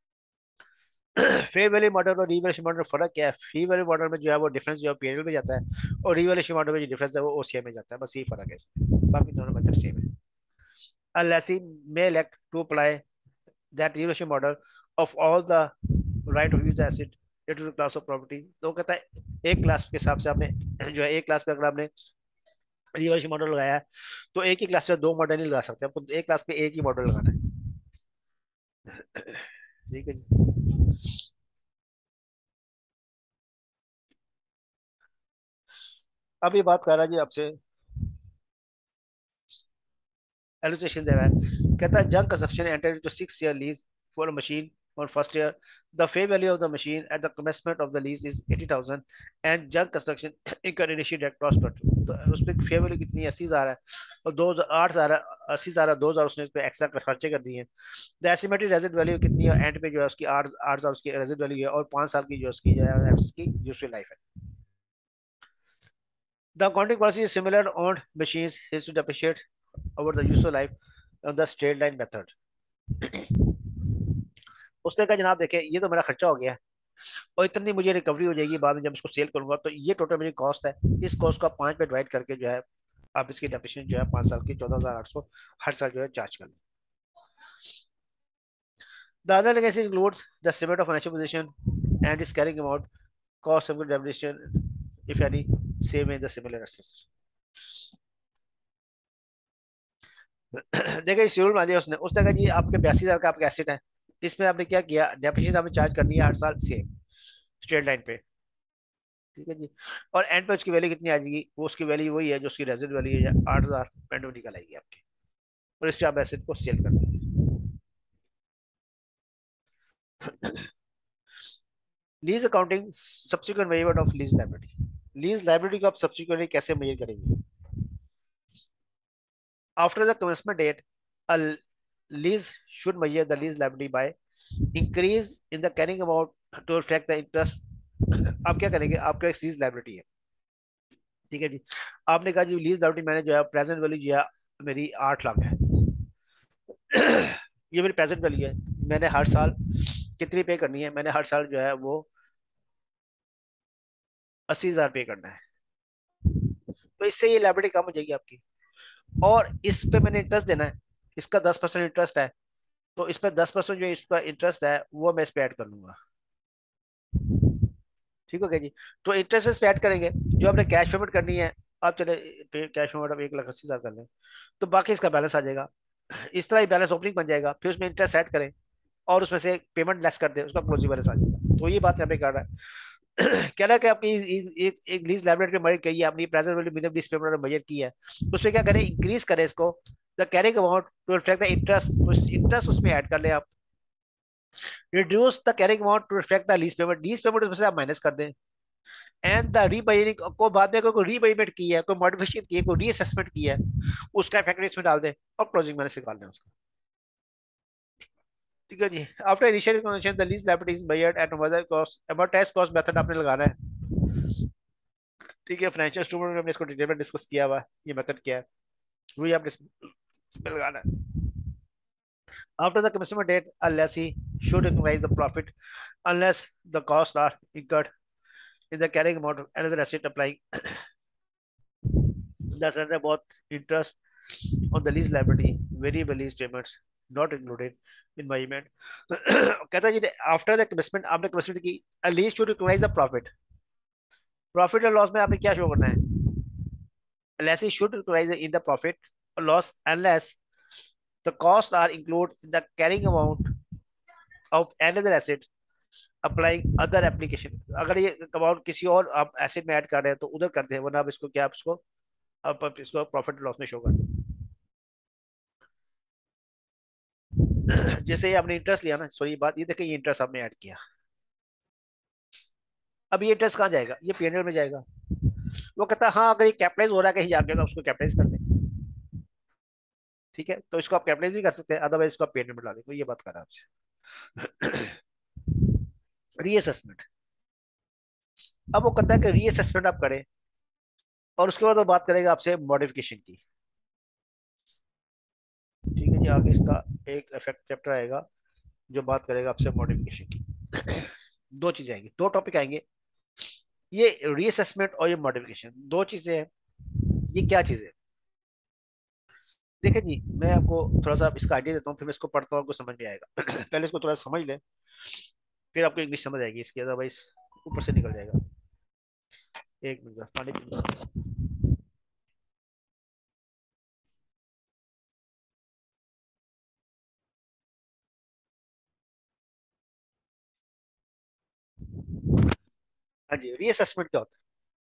फेयर वैल्यू मॉडल और रीवैल्यूएशन मॉडल में फर्क क्या है, फेयर वैल्यू मॉडल में जो है वो डिफरेंस जो है पीएनएल में जाता है और रीवैल्यूएशन मॉडल में जो डिफरेंस है वो ओसीआई में जाता है, बस यही फर्क है इसमें, बाकी दोनों मेथड सेम है. A lessee may elect to apply that revaluation model of all the right of use asset into the class of property. तो वो कहता है एक क्लास के हिसाब से आपने जो है एक क्लास पे अगर आपने रिवैल्यूएशन मॉडल लगाया है तो एक ही क्लास पे दो मॉडल नहीं लगा सकते, आपको एक क्लास पे एक ही मॉडल लगाना है. ठीक है जी. अब ये बात कर रहा है जी आपसे, एलोकेशन दे रहा है, कहता है जंग construction enter into six year lease for machine on first year. The fair value of the machine at the commencement of the lease is eighty thousand and junk construction incurred initial direct cost twenty. तो उस पर fair value कितनी है, अस्सी हजार है और दो आठ हजार अस्सी हजार दो हजार उसने इस पे एक्स्ट्रा खर्चे कर दिए. द एस्टिमेटेड रेजिड वैल्यू कितनी है एंड पे जो है उसकी आठ आठ हजार उसकी रेजिड वैल्यू है और पांच साल की जो उसकी जो है उसकी यूजफुल लाइफ है. The accounting policy is similar on machines is to depreciate over the useful life of the straight line method. उसने कहा जनाब देखें ये तो मेरा खर्चा हो गया और इतनी मुझे रिकवरी हो जाएगी बाद में जब इसको सेल करूंगा, तो ये टोटल मेरी कॉस्ट है, इस कॉस्ट को आप पांच पे डिवाइड करके जो है आप इसकी डेप्रिसिएशन जो है पांच साल की चौदह हजार आठ सौ हर साल जो है चार्ज कर लें. The other legacy includes the estimate of financial position and its carrying amount, cost of depreciation, if any, same in the similar assets. देखिए शेड्यूल मान दिया उसने उसने कहा जी आपके बयासी हजार का आपका एसेट है, इसमें आपने क्या किया, डेप्रिसिएशन आपने चार्ज करनी है हर साल सेम स्ट्रेट लाइन पे. ठीक है जी. और एंड पे उसकी वैल्यू कितनी आ जाएगी, वो उसकी वैल्यू वही है जो उसकी रेजिड वैल्यू है, आठ हजार एंड में निकल आएगी आपकी और इससे आप एसेट को सेल कर देंगे. Lease accounting subsequent measurement of lease liability. Lease liability को आप सब्सिक्वेंटली कैसे मेजर करेंगे, after the commencement date a lease should measure the lease liability by increase in the carrying amount to reflect the interest. आप क्या करेंगे, आपका एक lease liability है, ठीक है जी. आपने कहा जी लीज लायबिलिटी मैंने जो है प्रेजेंट वैल्यू जो है मेरी आठ लाख है. ये मेरी प्रेजेंट वैल्यू है, मैंने हर साल कितनी पे करनी है, मैंने हर साल जो है वो अस्सी हजार पे करना है. तो इससे ये लायबिलिटी कम हो जाएगी आपकी और इस पे मैंने इंटरेस्ट देना है, इसका दस परसेंट इंटरेस्ट है, तो इस पर दस परसेंट जो इसका इंटरेस्ट है वो मैं इस पे ऐड कर लूंगा. ठीक हो गया जी. तो इंटरेस्ट इस पे ऐड करेंगे, जो आपने कैश पेमेंट करनी है आप चले कैश पेमेंट आप एक लाख अस्सी हजार कर लें तो बाकी इसका बैलेंस आ जाएगा. इस तरह ही बैलेंस ओपनिंग बन जाएगा, फिर उसमें इंटरेस्ट ऐड करें और उसमें से पेमेंट लेस कर दे, उसका क्लोजिंग बैलेंस आ जाएगा. तो ये बात यहाँ पे कर रहा है. कह रहा है कि आपकी एक एक लीज लायबिलिटी में मर्ज की है, आपने present value minimum lease payment measure की है, उसमें क्या करें इंक्रीज करें इसको the carrying amount to reflect the interest, तो इंटरेस्ट उसमें ऐड कर ले आप. Reduce the carrying amount to reflect the lease payment, lease payment उसमें से आप माइनस कर दें. एंड द रीबाइंग को बाद में कोई रीबाइमेंट की है, कोई मॉडिफिकेशन की है, कोई रीअसेसमेंट की है, उसका इफेक्ट इसमें डाल दें और क्लोजिंग बैलेंस निकाल दें उसका. ठीक है जी. After initial explanation the lease liability is measured at amortised cost, amortised cost method आपने लगाना है. ठीक है, फाइनेंशियल इंस्ट्रूमेंट में हमने इसको डिटेल में डिस्कस किया हुआ है, ये मेथड क्या है वही आपने इस- इसमें लगाना है। After the commencement date, a lessee should recognize the profit unless the costs are incurred in the carrying amount of another asset applying the surrender both interest on the lease liability, variable lease payments not included in my amendment. कहता है जी after the commitment आपने commitment की, a lease should recognize the profit, profit और loss में आपने क्या show करना है, lessee should recognize in the profit or loss unless the costs are included in the carrying amount of another asset applying other application, अगर ये amount किसी और आप एसेट में ऐड कर रहे हैं तो उधर करते हैं, वरना आप इसको क्या आप इसको आप आप इसको प्रॉफिट लॉस में शो करते हैं। जैसे ये आपने इंटरेस्ट लिया ना, सॉरी बात ये देखिए, ये इंटरेस्ट आपने ऐड किया, अब ये इंटरेस्ट कहाँ जाएगा, ये पीएनएल में जाएगा। वो कहता है हाँ अगर ये कैपिटलाइज हो रहा है कहीं जाके तो उसको कैपिटलाइज कर दे, ठीक है, तो इसको आप कैपिटलाइज भी कर सकते हैं, अदरवाइज इसको आप पीएनएल में ला देंगे, ये बात कर रहा है आपसे। रीअसेसमेंट, अब वो कहता है कि रीअसेसमेंट आप करें और उसके बाद वो बात करेगा आपसे मॉडिफिकेशन की। ठीक है जी, आगे इसका एक इफेक्ट चैप्टर आएगा जो बात करेगा आपसे मॉडिफिकेशन की। दो चीजें आएंगी, दो टॉपिक आएंगे, ये रीअसेसमेंट और ये मॉडिफिकेशन, दो चीजें हैं। ये क्या चीजें हैं, देखिए जी मैं आपको थोड़ा सा इसका आइडिया देता हूँ, फिर मैं इसको पढ़ता हूँ, आपको समझ में आएगा। पहले इसको थोड़ा समझ ले, फिर आपको इंग्लिश समझ आएगी इसकी, अदरवाइज ऊपर से निकल जाएगा। एक मिनट का पानी पी। हाँ जी, रीअसेसमेंट क्या होता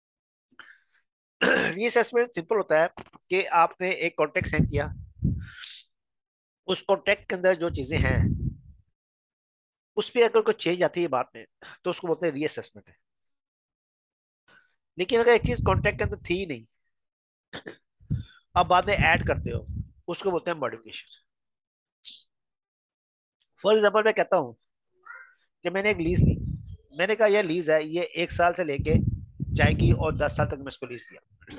है? रीअसेसमेंट सिंपल होता है कि आपने एक कॉन्ट्रैक्ट साइन किया, उस कॉन्ट्रैक्ट के अंदर जो चीजें हैं उस पर अगर कोई चेंज आती है बाद में तो उसको बोलते हैं रीअसेसमेंट है। लेकिन अगर एक चीज कॉन्ट्रैक्ट के अंदर थी ही नहीं, आप बाद में ऐड करते हो, उसको बोलते हैं मॉडिफिकेशन। फॉर एग्जाम्पल मैं कहता हूँ कि मैंने एक लीज ली, मैंने कहा यह लीज है, ये एक साल से लेके जाएगी और दस साल तक मैं इसको लीज दिया,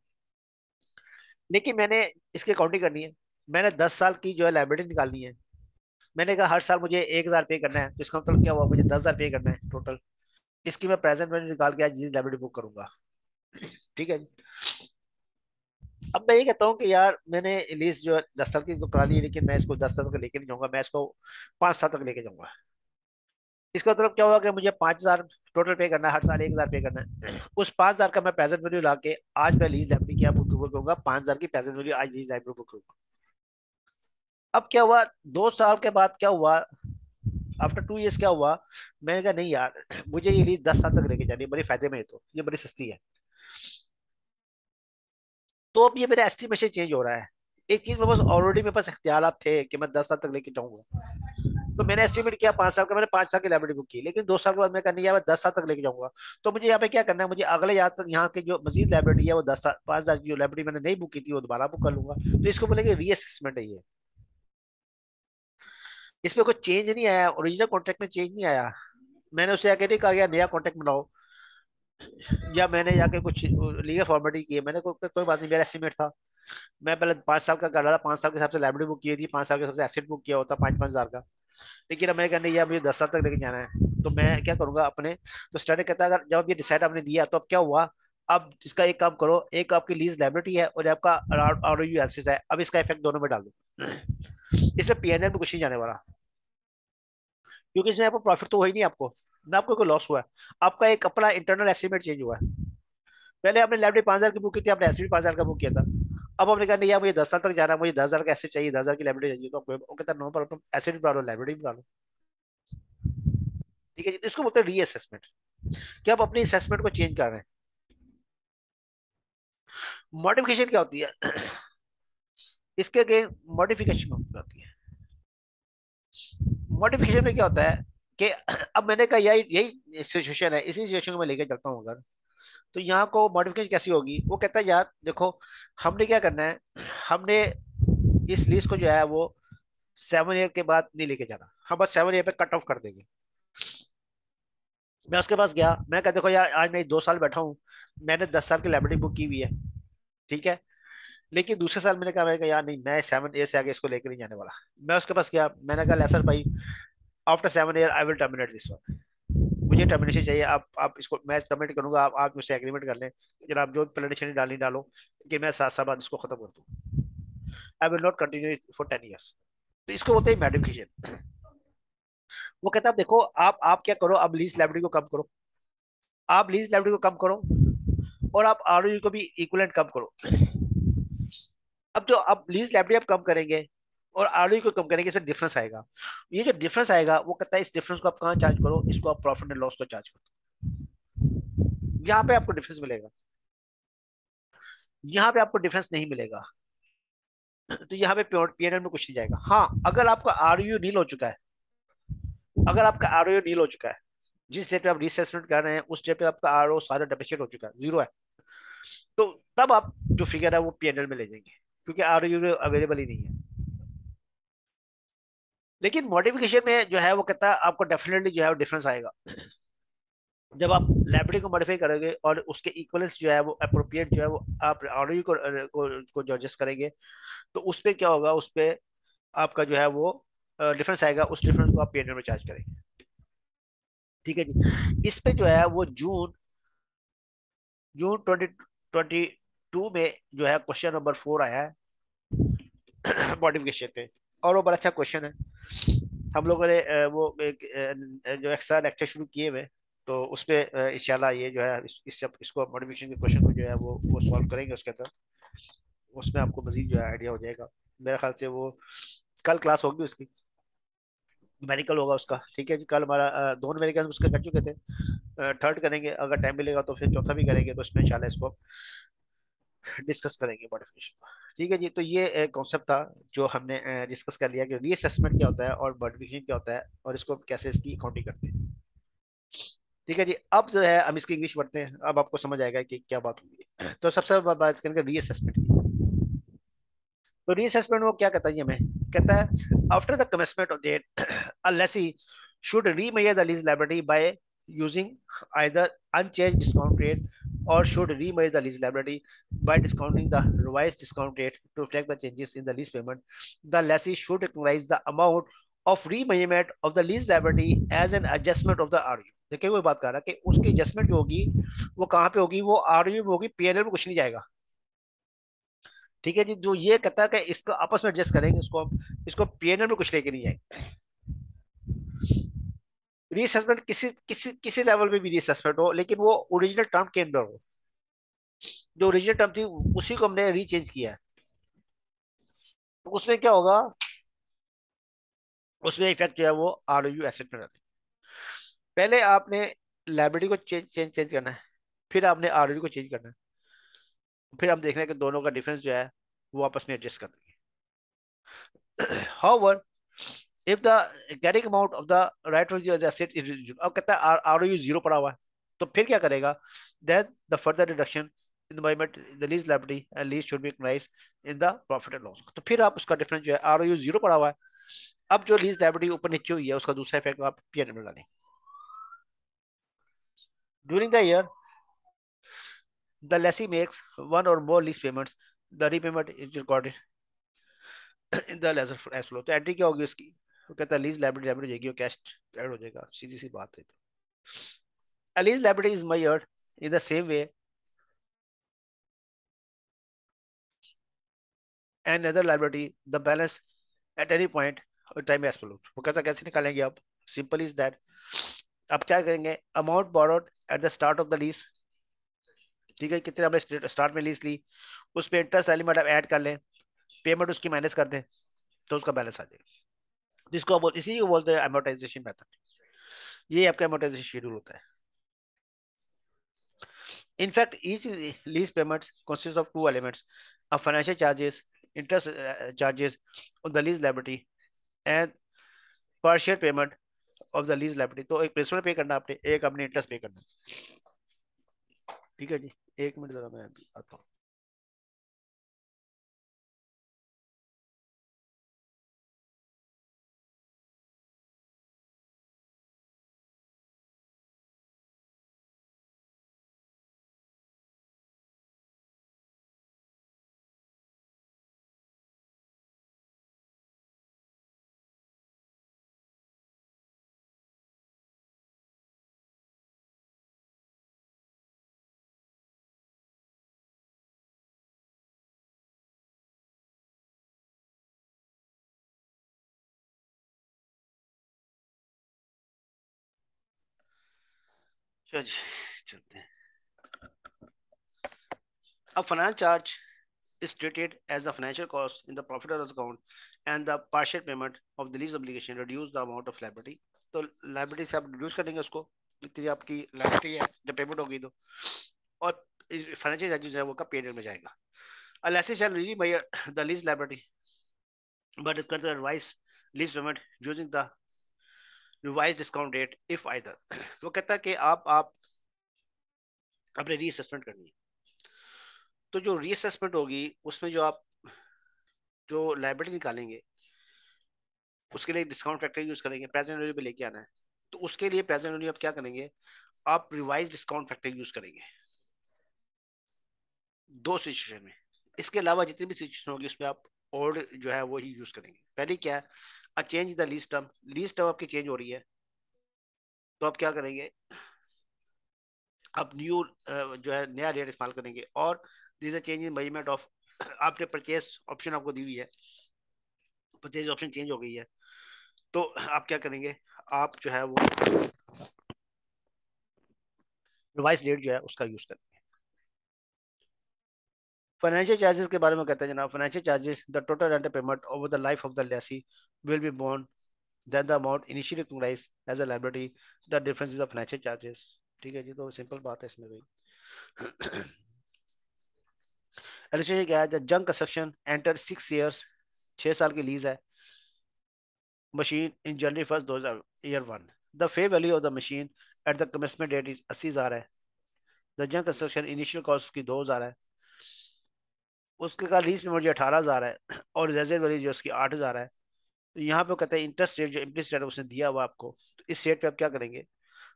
लेकिन मैंने इसकी अकाउंटिंग करनी है, मैंने दस साल की जो है लाइबिलिटी निकालनी है, मैंने कहा हर साल मुझे एक हजार पे करना है, तो इसका मतलब क्या हुआ, मुझे दस हजार पे करना है टोटल, इसकी मैं प्रेजेंट वैल्यू निकाल के आज लाइबिलिटी बुक करूंगा। ठीक है जी, अब मैं ये कहता हूँ कि यार मैंने लीज जो है दस साल की तो करा ली है, लेकिन मैं इसको दस साल तक लेके नहीं जाऊंगा, मैं इसको पांच साल तक लेके जाऊंगा। इसका मतलब क्या होगा कि मुझे पांच हजार टोटल पे करना है, हर साल एक हजार पे करना है। उस पांच हजार का मैं प्रेजेंट वैल्यू ला के आज मैं लीज लाइब्रेरी क्या बुक करूंगा, पांच हजार की प्रेजेंट वैल्यू आज लीज लाइब्रेरी बुक करूंगा। अब क्या हुआ, दो साल के बाद क्या हुआ, आफ्टर टू इयर्स क्या हुआ, मैंने कहा नहीं यार मुझे ये लीज दस साल तक लेके जानी है, बड़ी फायदे में है, तो ये बड़ी सस्ती है। तो अब ये मेरा एस्टिमेशन चेंज हो रहा है, एक चीज मेरे पास ऑलरेडी मेरे पास इख्तियारात थे कि मैं दस साल तक लेके जाऊंगा, तो मैंने एस्टिमेट किया पांच साल का, मैंने पांच साल की लाइब्रेरी बुक की, लेकिन दो साल के बाद मैंने करनी है मैं दस साल तक लेके जाऊंगा। तो मुझे यहाँ पे क्या करना है, मुझे अगले यहाँ तक यहाँ की जो मजीद लाइब्रेरी है वो दस साल पांच हजार की जो लाइब्रेरी मैंने नहीं बुक की थी वो दोबारा बुक कर लूंगा, तो इसको बोलेंगे रीअसेसमेंट है ये। इसमें कोई चेंज नहीं आया, ओरिजिनल कॉन्ट्रैक्ट में चेंज नहीं आया, मैंने उसे आके नहीं कहा यार नया कॉन्ट्रैक्ट बनाओ, या मैंने जाके कुछ लीगल फॉर्मेलिटी की है, मैंने को, को, कोई बात नहीं, मेरा एस्टिमेट था, मैं पहले पांच साल का कर रहा था, पांच साल के हिसाब से लाइब्रेरी बुक की थी, पांच साल के हिसाब से एसेट बुक किया होता पांच पांच हजार का, लेकिन अब मैं कहने यार मुझे दस साल तक लेके जाना है, तो मैं क्या करूंगा अपने, तो स्टैंडर्ड कहता है अगर जब ये डिसाइड आपने दिया तो अब क्या हुआ, अब इसका एक काम करो, एक आपकी लीज लाइबिलिटी है और आपका आरओयू एल्सिस है, अब इसका इफेक्ट दोनों में डाल दो। इससे पीएनएल में कुछ नहीं जाने वाला, क्योंकि इसमें आपको प्रॉफिट तो हो ही नहीं आपको, ना आपको कोई लॉस हुआ है, आपका एक अपना इंटरनल एस्टिमेट चेंज हुआ है। पहले आपने लाइब्रेरी पांच हजार की बुक की थी, आपने एस्टिमेट पांच हजार का बुक किया था, अब आपने कहा नहीं यार मुझे दस साल तक जाना है, मुझे दस हजार का एसेट चाहिए, दस हजार की लाइब्रेरी चाहिए, तो आपको वो कहता है नो प्रॉब्लम, एसेट भी बना लो लाइब्रेरी भी बना लो। ठीक है जी, इसको बोलते हैं रीअसेसमेंट, कि आप अपनी असेसमेंट को चेंज कर रहे हैं। मॉडिफिकेशन क्या होती है, इसके आगे मॉडिफिकेशन होती है। मॉडिफिकेशन में क्या होता है कि अब मैंने कहा यही यही सिचुएशन है, इसी सिचुएशन को मैं लेके चलता हूँ अगर, तो यहाँ को मॉडिफिकेशन कैसी होगी, वो कहता है यार देखो हमने क्या करना है, हमने इस लिस्ट को जो है वो सेवन ईयर के बाद नहीं लेके जाना, हम बस सेवन ईयर पे कट ऑफ कर देंगे। मैं उसके पास गया, मैं कहा देखो यार आज मैं दो साल बैठा हूँ, मैंने दस साल की लाइब्रेरी बुक की हुई है, ठीक है, लेकिन दूसरे साल मैंने कहा, मैंने कहा यार नहीं, मैं सेवन ईयर से आगे इसको लेकर नहीं जाने वाला। मैं उसके पास गया, मैंने कहा लेसर भाई, after seven year I will terminate this one, मुझे टर्मिनेशन चाहिए, आप आप इसको मैं टर्मिनेट करूंगा, आप आप मुझसे एग्रीमेंट कर लें, जनाब जो पेनल्टी डालनी डालो, कि मैं सात साल बाद इसको खत्म कर दूँ, I will not continue for ten years. तो इसको बोलते हैं मॉडिफिकेशन। वो कहता है देखो आप आप क्या करो, अब लीज लाइब्रेरी को कम करो, आप लीज लाइब्रेरी को कम करो, और आप आरओयू को भी इक्वलेंट कम करो। अब जो आप लीज लाइब्रेरी आप कम करेंगे और आरओयू को कम करेंगे, इसमें डिफरेंस आएगा। ये जो डिफरेंस आएगा वो कहता है इस डिफरेंस को आप कहाँ चार्ज करो, इसको आप प्रॉफिट एंड लॉस को चार्ज करो, यहाँ पे आपको डिफरेंस मिलेगा, यहाँ पे आपको डिफरेंस नहीं मिलेगा। तो यहाँ पे पीएनएल में कुछ नहीं जाएगा। हाँ, अगर आपका आरओयू नील हो चुका है, अगर आपका आरओयू नील हो चुका है, जिस डेट पे आप रीसेसमेंट कर रहे हैं उस डेट पे आपका आरओ सारा डेप्रिशिएट हो चुका है, जीरो है, तो तब आप जो फिगर है वो पीएनएल में ले जाएंगे, क्योंकि आरओयू अवेलेबल ही नहीं है। लेकिन मॉडिफिकेशन में जो है वो कहता है आपको डेफिनेटली जो है वो डिफरेंस आएगा। जब आप लाइब्रेरी को मॉडिफाई करोगे और उसके इक्वलेंस जो है वो अप्रोप्रिएट जो है वो आप आरओयू को को, को जो एडजस्ट करेंगे, तो उस पर क्या होगा, उस पर आपका जो है वो डिफरेंस आएगा, उस डिफरेंस को आप पीएनएल में चार्ज करेंगे। ठीक है जी। इस पे जो है वो June June twenty twenty two में जो है क्वेश्चन नंबर फोर आया है मॉडिफिकेशन पे, और वो बड़ा अच्छा क्वेश्चन है। हम लोगों ने अ, वो एक अ, जो एक्स्ट्रा लेक्चर शुरू किए हुए, तो उस पे अ, इंशाल्लाह ये जो है इस, इससे इसको मॉडिफिकेशन के क्वेश्चन को जो है वो वो सॉल्व करेंगे उसके अंदर, उसमें आपको मजीद जो है आइडिया हो जाएगा। मेरे ख्याल से वो कल क्लास होगी उसकी, मेडिकल होगा उसका। ठीक है जी, कल हमारा अ, दो मेडिकल उसके कर चुके थे, थर्ड करेंगे अगर टाइम मिलेगा तो फिर चौथा भी करेंगे, तो इसमें इंशाल्लाह इसको डिस्कस करेंगे मॉडिफिकेशन। ठीक है जी, तो ये कॉन्सेप्ट था जो हमने डिस्कस कर लिया कि रीअसेसमेंट क्या होता है और मॉडिफिकेशन क्या होता है, और इसको कैसे इसकी अकाउंटिंग करते हैं। ठीक है जी, अब जो है हम इसकी इंग्लिश पढ़ते हैं, अब आपको समझ आएगा कि क्या बात हुई है। तो सबसे पहले बात करेंगे रीअसेसमेंट की। तो रीअसेसमेंट वो क्या कहता है, ये हमें कहता है after the commencement of date a lessee should remeasure the lease liability by using either unchanged discount rate, or should remeasure the lease liability by discounting the revised discount rate to reflect the changes in the lease payment. The lessee should recognize the amount of remeasurement of the lease liability as an adjustment of the R U। देखिए वो बात कर रहा है कि उसकी adjustment जो होगी वो कहाँ पे होगी, वो आरयू में होगी, पीएनएल में कुछ नहीं जाएगा। ठीक है जी, जो ये कहता है कि इसको आपस में एडजस्ट करेंगे, इसको हम इसको पीएनएल में कुछ लेके नहीं जाएंगे। रीअसेसमेंट किसी किसी किसी लेवल पे भी रीअसेसमेंट हो, लेकिन वो ओरिजिनल टर्म के अंदर हो, जो ओरिजिनल टर्म थी उसी को हमने रीचेंज किया है। तो उसमें क्या होगा, उसमें इफेक्ट जो है वो आर यू एसेट में रहता है। पहले आपने लाइबिलिटी को चेंज चेंज चेंज करना है, फिर आपने आर यू को चेंज करना है, फिर हम देख रहे हैं कि दोनों का डिफरेंस जो है वो आपस में एडजस्ट कर देंगे। However if the carrying amount of the right of the asset is, अब कहता है आर यू जीरो पड़ा हुआ है, तो फिर क्या करेगा, then the further deduction in the the lease liability and lease should be recognised in the profit and loss. तो फिर आप उसका डिफरेंस जो है, आर यू जीरो पड़ा हुआ है, अब जो लीज लायबिलिटी ऊपर नीचे हुई है उसका दूसरा इफेक्ट आप पीएनएल में डालें। During the year the lessee makes one or more lease payments, the repayment is recorded in the ledger cash flow. तो एंट्री क्या होगी उसकी, वो कहता है लीज लायबिलिटी डेबिट हो जाएगी और कैश क्रेडिट हो जाएगा, सीधी सी बात है। A lease liability is measured in the same way and another liability, the balance at any point of time as follows। वो कहता है कैसे निकालेंगे आप, सिंपल इज दैट, अब क्या करेंगे, amount borrowed at the start of the lease, ठीक है, कितने हमने स्टार्ट में लीज ली, उस पर इंटरेस्ट एलिमेंट आप ऐड कर लें, पेमेंट उसकी माइनस कर दें, तो उसका बैलेंस आ जाएगा, जिसको बोल इसी को बोलते हैं अमोर्टाइजेशन मेथड। ये आपका अमोर्टाइजेशन शेड्यूल होता है। In fact, each lease payment consists of two elements: of financial charges, interest uh, charges on the lease liability, and partial payment of the lease liability। तो एक प्रिंसिपल पे करना आपने, एक अपने इंटरेस्ट पे करना। ठीक है जी, एक मिनट जरा मैं अभी आता हूँ। जी चलते हैं। अब finance charge is treated as a financial cost in the profit or loss account and the partial payment of the lease obligation reduce the amount of liability। तो liability से आप reduce करेंगे उसको, जितनी आपकी liability है जब पेमेंट होगी तो, और फाइनेंशियल चार्जेस है वो का पेड में जाएगा। Unless it shall really by the lease liability but it can revise lease payment using the revised discount rate if either। वो कहता है कि आप आप अपने रीअसेसमेंट करनी है, तो जो रीअसेसमेंट होगी उसमें जो आप जो लाइबिलिटी निकालेंगे उसके लिए डिस्काउंट फैक्टर यूज करेंगे, प्रेजेंट वैल्यू पे लेके आना है। तो उसके लिए प्रेजेंट वैल्यू आप क्या करेंगे, आप रिवाइज डिस्काउंट फैक्टर यूज करेंगे दो सिचुएशन में। इसके अलावा जितनी भी सिचुएशन होगी उसमें आप और जो है वो ही यूज करेंगे। पहली क्या है, a change the lease term, lease term आपकी चेंज हो रही है तो आप क्या करेंगे, आप न्यू जो है नया रेट इस्तेमाल करेंगे। और this a change in measurement of, आपने परचेज ऑप्शन आपको दी हुई है, परचेज ऑप्शन चेंज हो गई है, तो आप क्या करेंगे, आप जो है वो रिवाइज रेट जो है उसका यूज करेंगे। फाइनेंशियल चार्जेस के बारे में कहते हैं जनाब, financial charges the total rent payment over the life of the lessee will be borne then the amount initially recognised as a liability, the difference is the financial charges. ठीक है जी, तो simple बात है इसमें भाई। एलिसिएशन क्या है, जंग कंस्ट्रक्शन एंटर सिक्स ईयर्स, छह साल की लीज है मशीन इन जनवरी फर्स्ट दो हजार year one. The fair value of the machine at the commencement date is अस्सी हजार है। द जंग कंस्ट्रक्शन इनिशियल कॉस्ट की दो हजार है, उसके का लीज पेमेंट जो अठारह हजार है और रेजर वैल्यू जो उसकी आठ हजार है। तो यहाँ पे कहते हैं इंटरेस्ट रेट जो इम्प्लिसिट रेट उसने दिया हुआ आपको, तो इस रेट पे आप क्या करेंगे।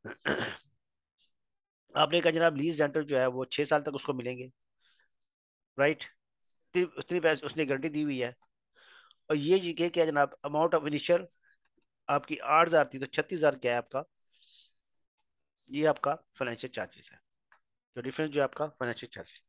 आपने कहा जनाब लीज रेंटल जो है वो छह साल तक उसको मिलेंगे, राइट, उतनी पैसे उसने गारंटी दी हुई है। और ये जी के क्या जनाब, अमाउंट ऑफ इनिशियल आपकी आठ हजार थी तो छत्तीस हजार क्या है आपका, ये आपका फाइनेंशियल चार्जेस है, तो डिफरेंस जो है आपका फाइनेंशियल चार्जेस।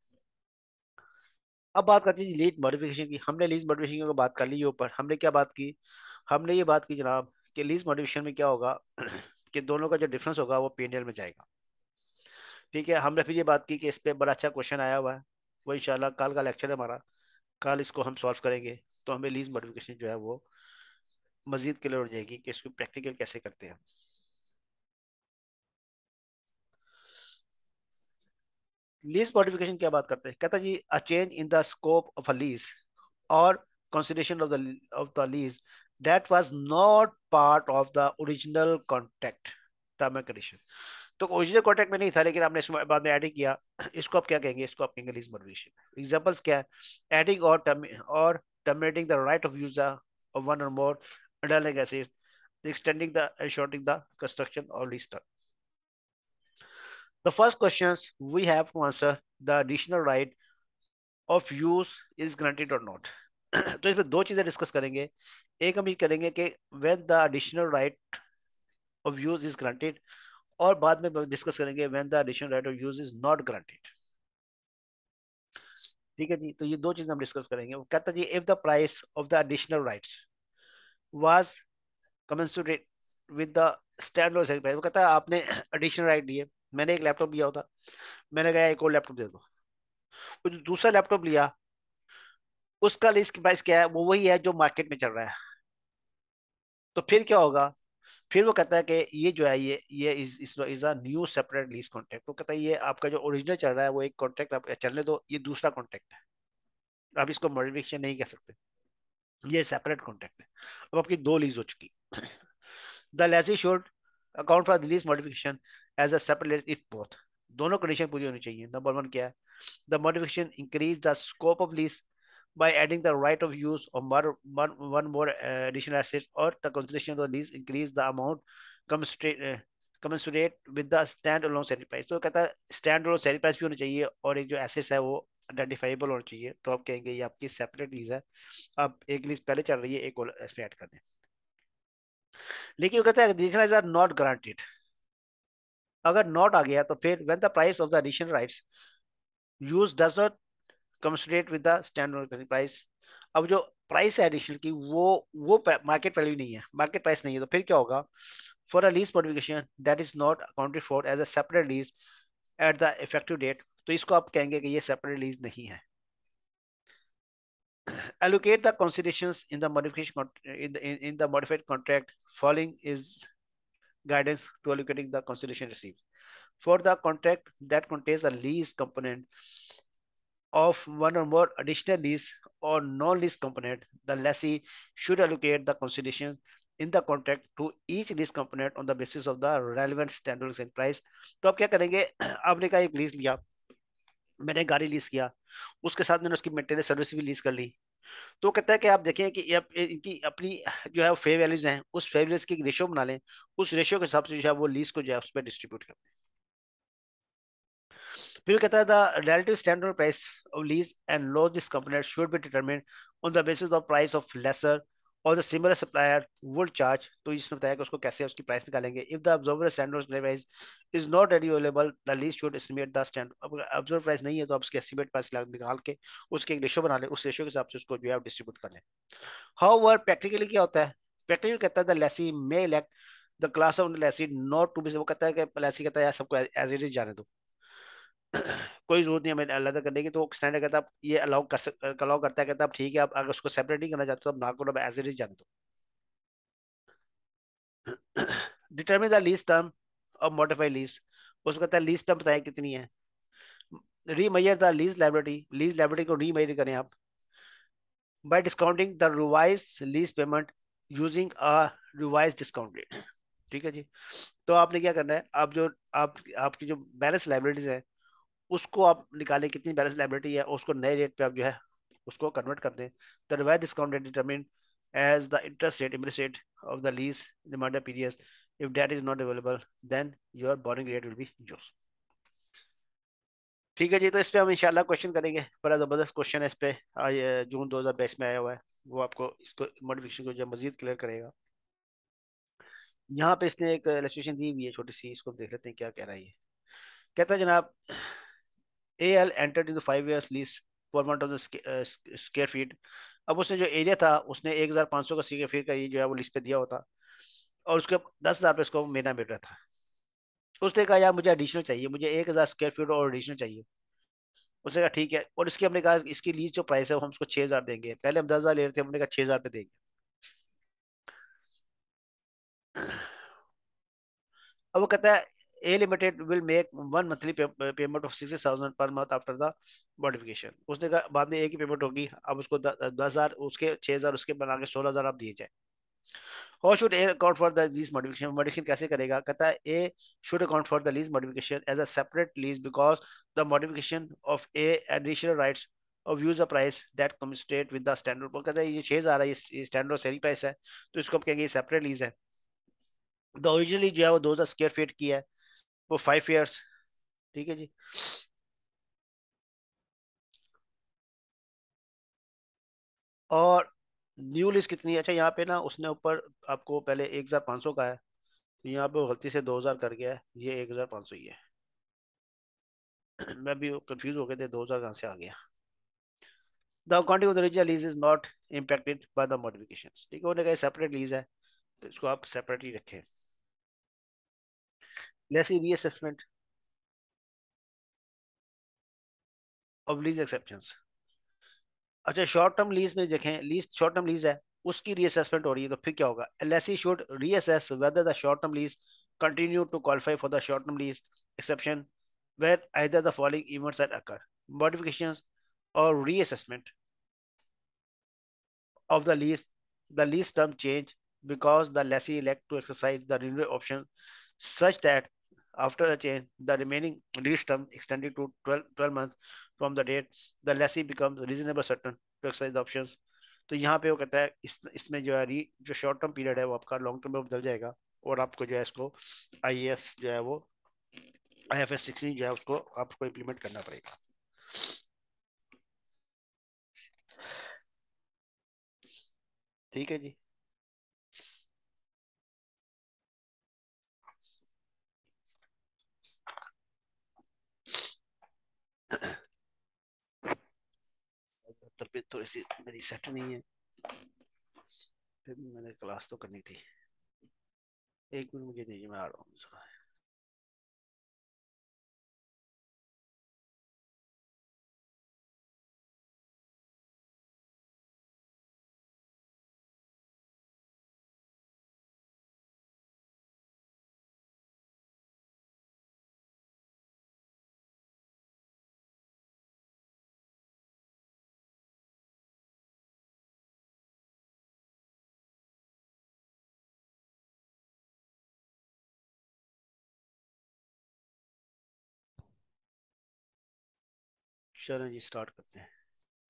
अब बात करते हैं लीज मॉडिफिकेशन की। हमने लीज मॉडिफिकेशन की बात कर ली ऊपर, हमने क्या बात की, हमने ये बात की जनाब कि लीज मॉडिफिकेशन में क्या होगा कि दोनों का जो डिफरेंस होगा वो पीएनएल में जाएगा। ठीक है, हमने फिर ये बात की कि इस पे बड़ा अच्छा क्वेश्चन आया हुआ है, वो इंशाल्लाह कल का लेक्चर है हमारा, कल इसको हम सॉल्व करेंगे, तो हमें लीज मॉडिफिकेशन जो है वो मजीद क्लियर हो जाएगी कि इसको प्रैक्टिकल कैसे करते हैं। लीज मॉडिफिकेशन क्या बात करते हैं, कहता है जी a change in the scope of a lease or consideration of the of the lease that was not part of the original contract term and condition। तो ओरिजिनल कॉन्ट्रैक्ट में नहीं था लेकिन आपने इसमें बाद में एडिंग किया, इसको आप क्या कहेंगे, इसको आप कहेंगे लीज मॉडिफिकेशन। एग्जांपल्स क्या है, adding or term or terminating the right of user of one or more underlying assets, extending the and shortening the construction or lease term। The first questions we have to answer, the additional right of use is granted or not। तो इसमें दो चीजें discuss करेंगे, एक हम ये करेंगे कि when the additional right of use is granted, और बाद में डिस्कस करेंगे when the additional right of use is not granted। ठीक है जी, तो ये दो चीजें हम डिस्कस करेंगे। वो कहता है जी if the price of the additional rights was commensurate with the standalone selling price। वो कहता है आपने एडिशनल राइट दिए, मैंने एक लैपटॉप लिया होता, मैंने कहा एक और लैपटॉप दे दो, वो जो दूसरा लैपटॉप लिया उसका लिस्ट प्राइस क्या है, वो वही है जो मार्केट में चल रहा है। तो फिर क्या होगा, फिर वो कहता है कि ये जो है ये ये is is a new separate lease contract. वो कहता है ये आपका जो ओरिजिनल चल रहा है वो एक कॉन्ट्रैक्ट आप चलने दो, ये दूसरा कॉन्ट्रैक्ट है, आप इसको मॉडिफिकेशन नहीं कह सकते, ये सेपरेट कॉन्ट्रैक्ट है। अब आपकी दो लीज हो चुकी। The lessee should account for the lease modification as a separate lease if both, दोनों कंडीशन पूरी होनी चाहिए। नंबर वन क्या है, the modification increase the scope of lease by adding the right of use of more, one, one more uh, additional asset, or the consideration of the lease increase the amount commensurate uh, commensurate with the stand alone selling price। तो कहता है stand alone selling price भी होनी चाहिए और एक जो assets है वो आइडेंटिफाइबल होना चाहिए। तो आप कहेंगे ये आपकी सेपरेट लीज है, अब एक लीज पहले चल रही है, एक और इसमें ऐड कर दें। लेकिन वो कहता है additional is are not granted, अगर नॉट आ गया तो फिर when the price of the additional rights use does not commensurate with the standard price। अब जो प्राइस है एडिशनल की वो वो मार्केट वैल्यू नहीं है, मार्केट प्राइस नहीं है, तो फिर क्या होगा, For a lease modification that is not accounted for as a separate lease at the effective date, तो इसको आप कहेंगे कि ये separate lease नहीं है. Allocate the considerations in the modification in the, in, in the modified contract. Following is guidance to allocating the consideration received. For the contract that contains a lease component of one or more additional lease or non-lease component, the lessee should allocate the consideration in the contract to each lease component on the basis of the relevant standard and price. तो आप क्या करेंगे? आपने कहा एक lease लिया, मैंने गाड़ी लीज किया, उसके साथ मैंने उसकी मेंटेनेंस सर्विस भी लीज कर ली. तो कहता है कि आप देखें कि ये इनकी अपनी जो है फेयर वैल्यूज हैं, उस फेयर वैल्यूज की एक रेशियो बना लें, उस रेशियो के हिसाब से जो है वो लीज को जो है उस पर डिस्ट्रीब्यूट कर. फिर कहता है the relative standard price of lease and loan this component should be determined on the basis of price of lesser or the similar supplier would charge. तो इसमें बताया कि उसको कैसे उसकी प्राइस निकालेंगे. If the observer standard price is not readily available, the lease should estimate the standard. अब observer price नहीं है तो आप उसके estimate price निकाल के उसके एक रेशियो बना लें, उस रेशियो के हिसाब से उसको जो है डिस्ट्रीब्यूट कर लें. However, practically क्या होता है? Practically कहता है the lessee may elect the class of lessee not to be. वो कहता है कि lessee कहता है यार सबको as it is जाने दो, कोई जरूरत नहीं है मैंने अलग करने की. तो स्टैंडर्ड कहता है आप ये अलाउ कर सक अलाउ करता है, कहता है आप ठीक है, आप अगर उसको सेपरेट नहीं करना चाहते तो आप ना करो, एज इट इज जाने दो. डिटरमिन द लीज टर्म और मॉडिफाई लीज. उसको कहता है लीज टर्म बताएं कितनी है. Remeasure the lease liability. Lease liability को रीमेजर करें आप by discounting the revise lease payment using a revise discount rate. ठीक है जी. तो आपने क्या करना है, आप जो आप आपकी जो बैलेंस लाइबिलिटीज है उसको आप निकालें कितनी बैलेंस लाइबिलिटी है, उसको नए रेट पे आप जो है उसको कन्वर्ट कर दें. The revise discount rate determine as the interest rate interest rate of the lease reminder periods. If that is not available, then your borrowing rate will be yours. ठीक है जी. तो इस पे हम इंशाल्लाह क्वेश्चन करेंगे. बड़ा जबरदस्त क्वेश्चन है इस पे, आज जून दो हज़ार बाईस में आया हुआ है. वो आपको इसको मॉडिफिकेशन को जो मजीद क्लियर करेगा. यहाँ पे इसने एक इलस्ट्रेशन दी हुई है छोटी सी, इसको देख लेते हैं क्या कह रहा है ये. कहता है जनाब, A L entered in five years lease for one thousand square feet. अब उसने जो एरिया था उसने एक हजार पाँच सौ का स्क्वायर फीट का ये जो है वो लिस्ट पे दिया होता, और उसके दस हजार पे इसको महीना मिल रहा था. उसने कहा यार मुझे एडिशनल चाहिए, मुझे एक हजार स्क्वायर फीट और एडिशनल चाहिए. उसने कहा ठीक है, और इसकी हमने कहा इसकी लीज जो प्राइस है वो हम उसको छह हजार देंगे. पहले हम दस हजार ले रहे थे, हमने कहा छह हजार पे देंगे. अब वो कहता है A limited will make one monthly payment of sixty thousand per month after the modification. उसने कहा बाद में एक ही पेमेंट होगी. अब उसको दस हजार उसके छह हजार उसके बना के सोलह हजार आप दिए जाए. How should A account for the lease modification? Modification कैसे करेगा? कहता है A should account for the lease modification as a separate lease because the modification of A additional rights of use of price that commensurate with the standard. वो कहता है ये छह हजार है, ये स्टैंडर्ड सेलिंग प्राइस है, तो इसको हम कहेंगे ये सेपरेट लीज है. तो ओरिजिनली जो है वो दो हजार स्क्वायर फीट की है, वो फाइव ईयर्स. ठीक है जी. और न्यू लीज कितनी है? अच्छा यहाँ पे ना उसने ऊपर आपको पहले एक हजार पाँच सौ का है, तो यहाँ पे वो गलती से दो हजार कर गया है, ये एक हजार पाँच सौ ही है. मैं भी कंफ्यूज हो गए थे, दो हजार कहाँ से आ गया. The accounting of the original lease is not impacted by the modifications. ठीक है, उन्होंने कहा सेपरेट लीज है तो इसको आप सेपरेट ही रखें. Lessee reassessment of lease exceptions. अच्छा, शॉर्ट टर्म लीज में देखें, लीज शॉर्ट टर्म लीज है, उसकी रीअसेसमेंट हो रही है, तो फिर क्या होगा? Lessee should reassess whether the short term lease continue to qualify for the short term lease exception where either the following events that occur: modifications or reassessment of the lease, the lease term change because the lessee elect to exercise the renewal option such that after the change, the remaining lease term extended to twelve, twelve months from the date the lessee becomes reasonable certain to exercise the options. तो यहाँ पे वो कहता है इस इसमें जो है री जो शॉर्ट टर्म पीरियड है वो आपका लॉन्ग टर्म में बदल जाएगा, और आपको जो है इसको आई एस जो है वो आई एफ एस सिक्सटीन जो है उसको आपको इम्प्लीमेंट करना पड़ेगा. ठीक है जी. तबीयत थोड़ी सी मेरी सेट नहीं है, फिर मैंने क्लास तो करनी थी. एक मिनट मुझे दीजिए, मैं आ रहा हूँ। चलो जी स्टार्ट करते हैं।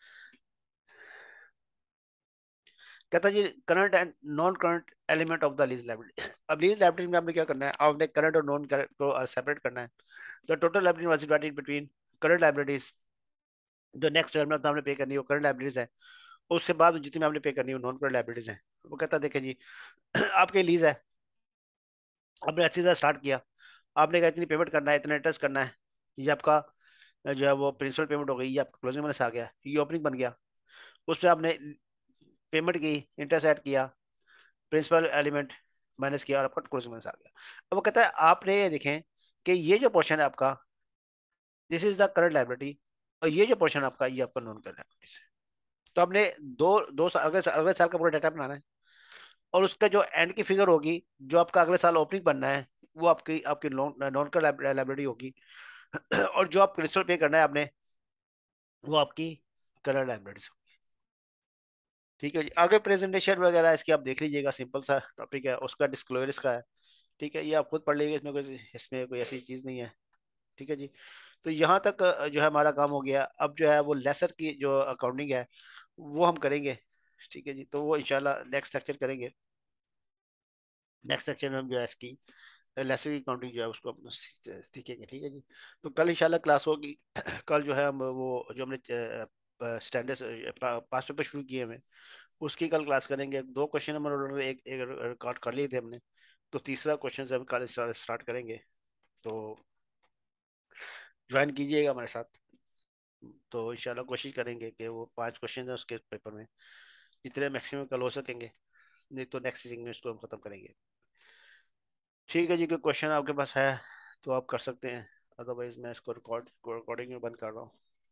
कहता जी current and non current element of the lease liability. अब लीज लाइबिलिटी में आपने क्या करना है, आपने करंट और नॉन करंट को सेपरेट करना है। The total liability was divided between current liabilities, जो नेक्स्ट टर्म में आपने पे करनी है वो करंट लाइबिलिटीज है, उससे बाद जितनी में आपने पे करनी है वो नॉन करंट लाइबिलिटीज है। वो कहता देखे जी आपके लीज है, आपने अच्छी तरह स्टार्ट किया, आपने कहा इतनी पेमेंट करना है, इतना इंटरेस्ट करना है, ये आपका जो है वो प्रिंसिपल पेमेंट हो गई, ये आपका क्लोजिंग बैलेंस आ गया, ये ओपनिंग बन गया। उसमें आपने पेमेंट की, इंटरेस्ट ऐड किया, प्रिंसिपल एलिमेंट माइनस किया और आपका क्लोजिंग बैलेंस आ गया। अब वो कहता है आपने ये देखें कि ये जो पोर्शन है आपका, this is the current liability, और ये जो पोर्शन आपका ये आपका नॉन करंट लाइबिलिटी है। तो आपने दो दो साल अगले साल, अगले साल का पूरा डाटा बनाना है, और उसका जो एंड की फिगर होगी, जो आपका अगले साल ओपनिंग बनना है, वो आपकी आपकी नॉन नॉन करंट लाइबिलिटी होगी। और जो आप प्रिंसिपल पे करना है आपने, वो आपकी करंट लाइबिलिटी। ठीक है जी, आगे प्रेजेंटेशन वगैरह इसकी आप देख लीजिएगा, सिंपल सा टॉपिक है, उसका डिस्क्लोजर इसका है। ठीक है, ये आप खुद पढ़ लीजिए, इसमें कोई इसमें कोई ऐसी चीज़ नहीं है। ठीक है जी। तो यहाँ तक अ, जो है हमारा काम हो गया। अब जो है वो लेसर की जो अकाउंटिंग है वो हम करेंगे। ठीक है जी, तो वो इंशाल्लाह नेक्स्ट लेक्चर करेंगे। नेक्स्ट लेक्चर में हम जो है इसकी लेसर की अकाउंटिंग जो है उसको हम सी- सीखेंगे। ठीक है जी। तो कल इंशाल्लाह क्लास होगी। कल जो है हम वो जो हमने स्टैंडर्ड पास पेपर शुरू किए हैं उसकी कल क्लास करेंगे। दो क्वेश्चन हमने एक एक रिकॉर्ड कर लिए थे हमने, तो तीसरा क्वेश्चन से हम कल स्टार्ट करेंगे। तो ज्वाइन कीजिएगा हमारे साथ। तो इंशाल्लाह कोशिश करेंगे कि वो पांच क्वेश्चन है उसके पेपर में जितने मैक्सिमम कल हो सकेंगे, नहीं तो नेक्स्ट सीटिंग में इसको हम खत्म करेंगे। ठीक है जी, कोई क्वेश्चन आपके पास है तो आप कर सकते हैं, अदरवाइज मैं इसको रिकॉर्ड रिकॉर्डिंग में बंद कर रहा हूँ।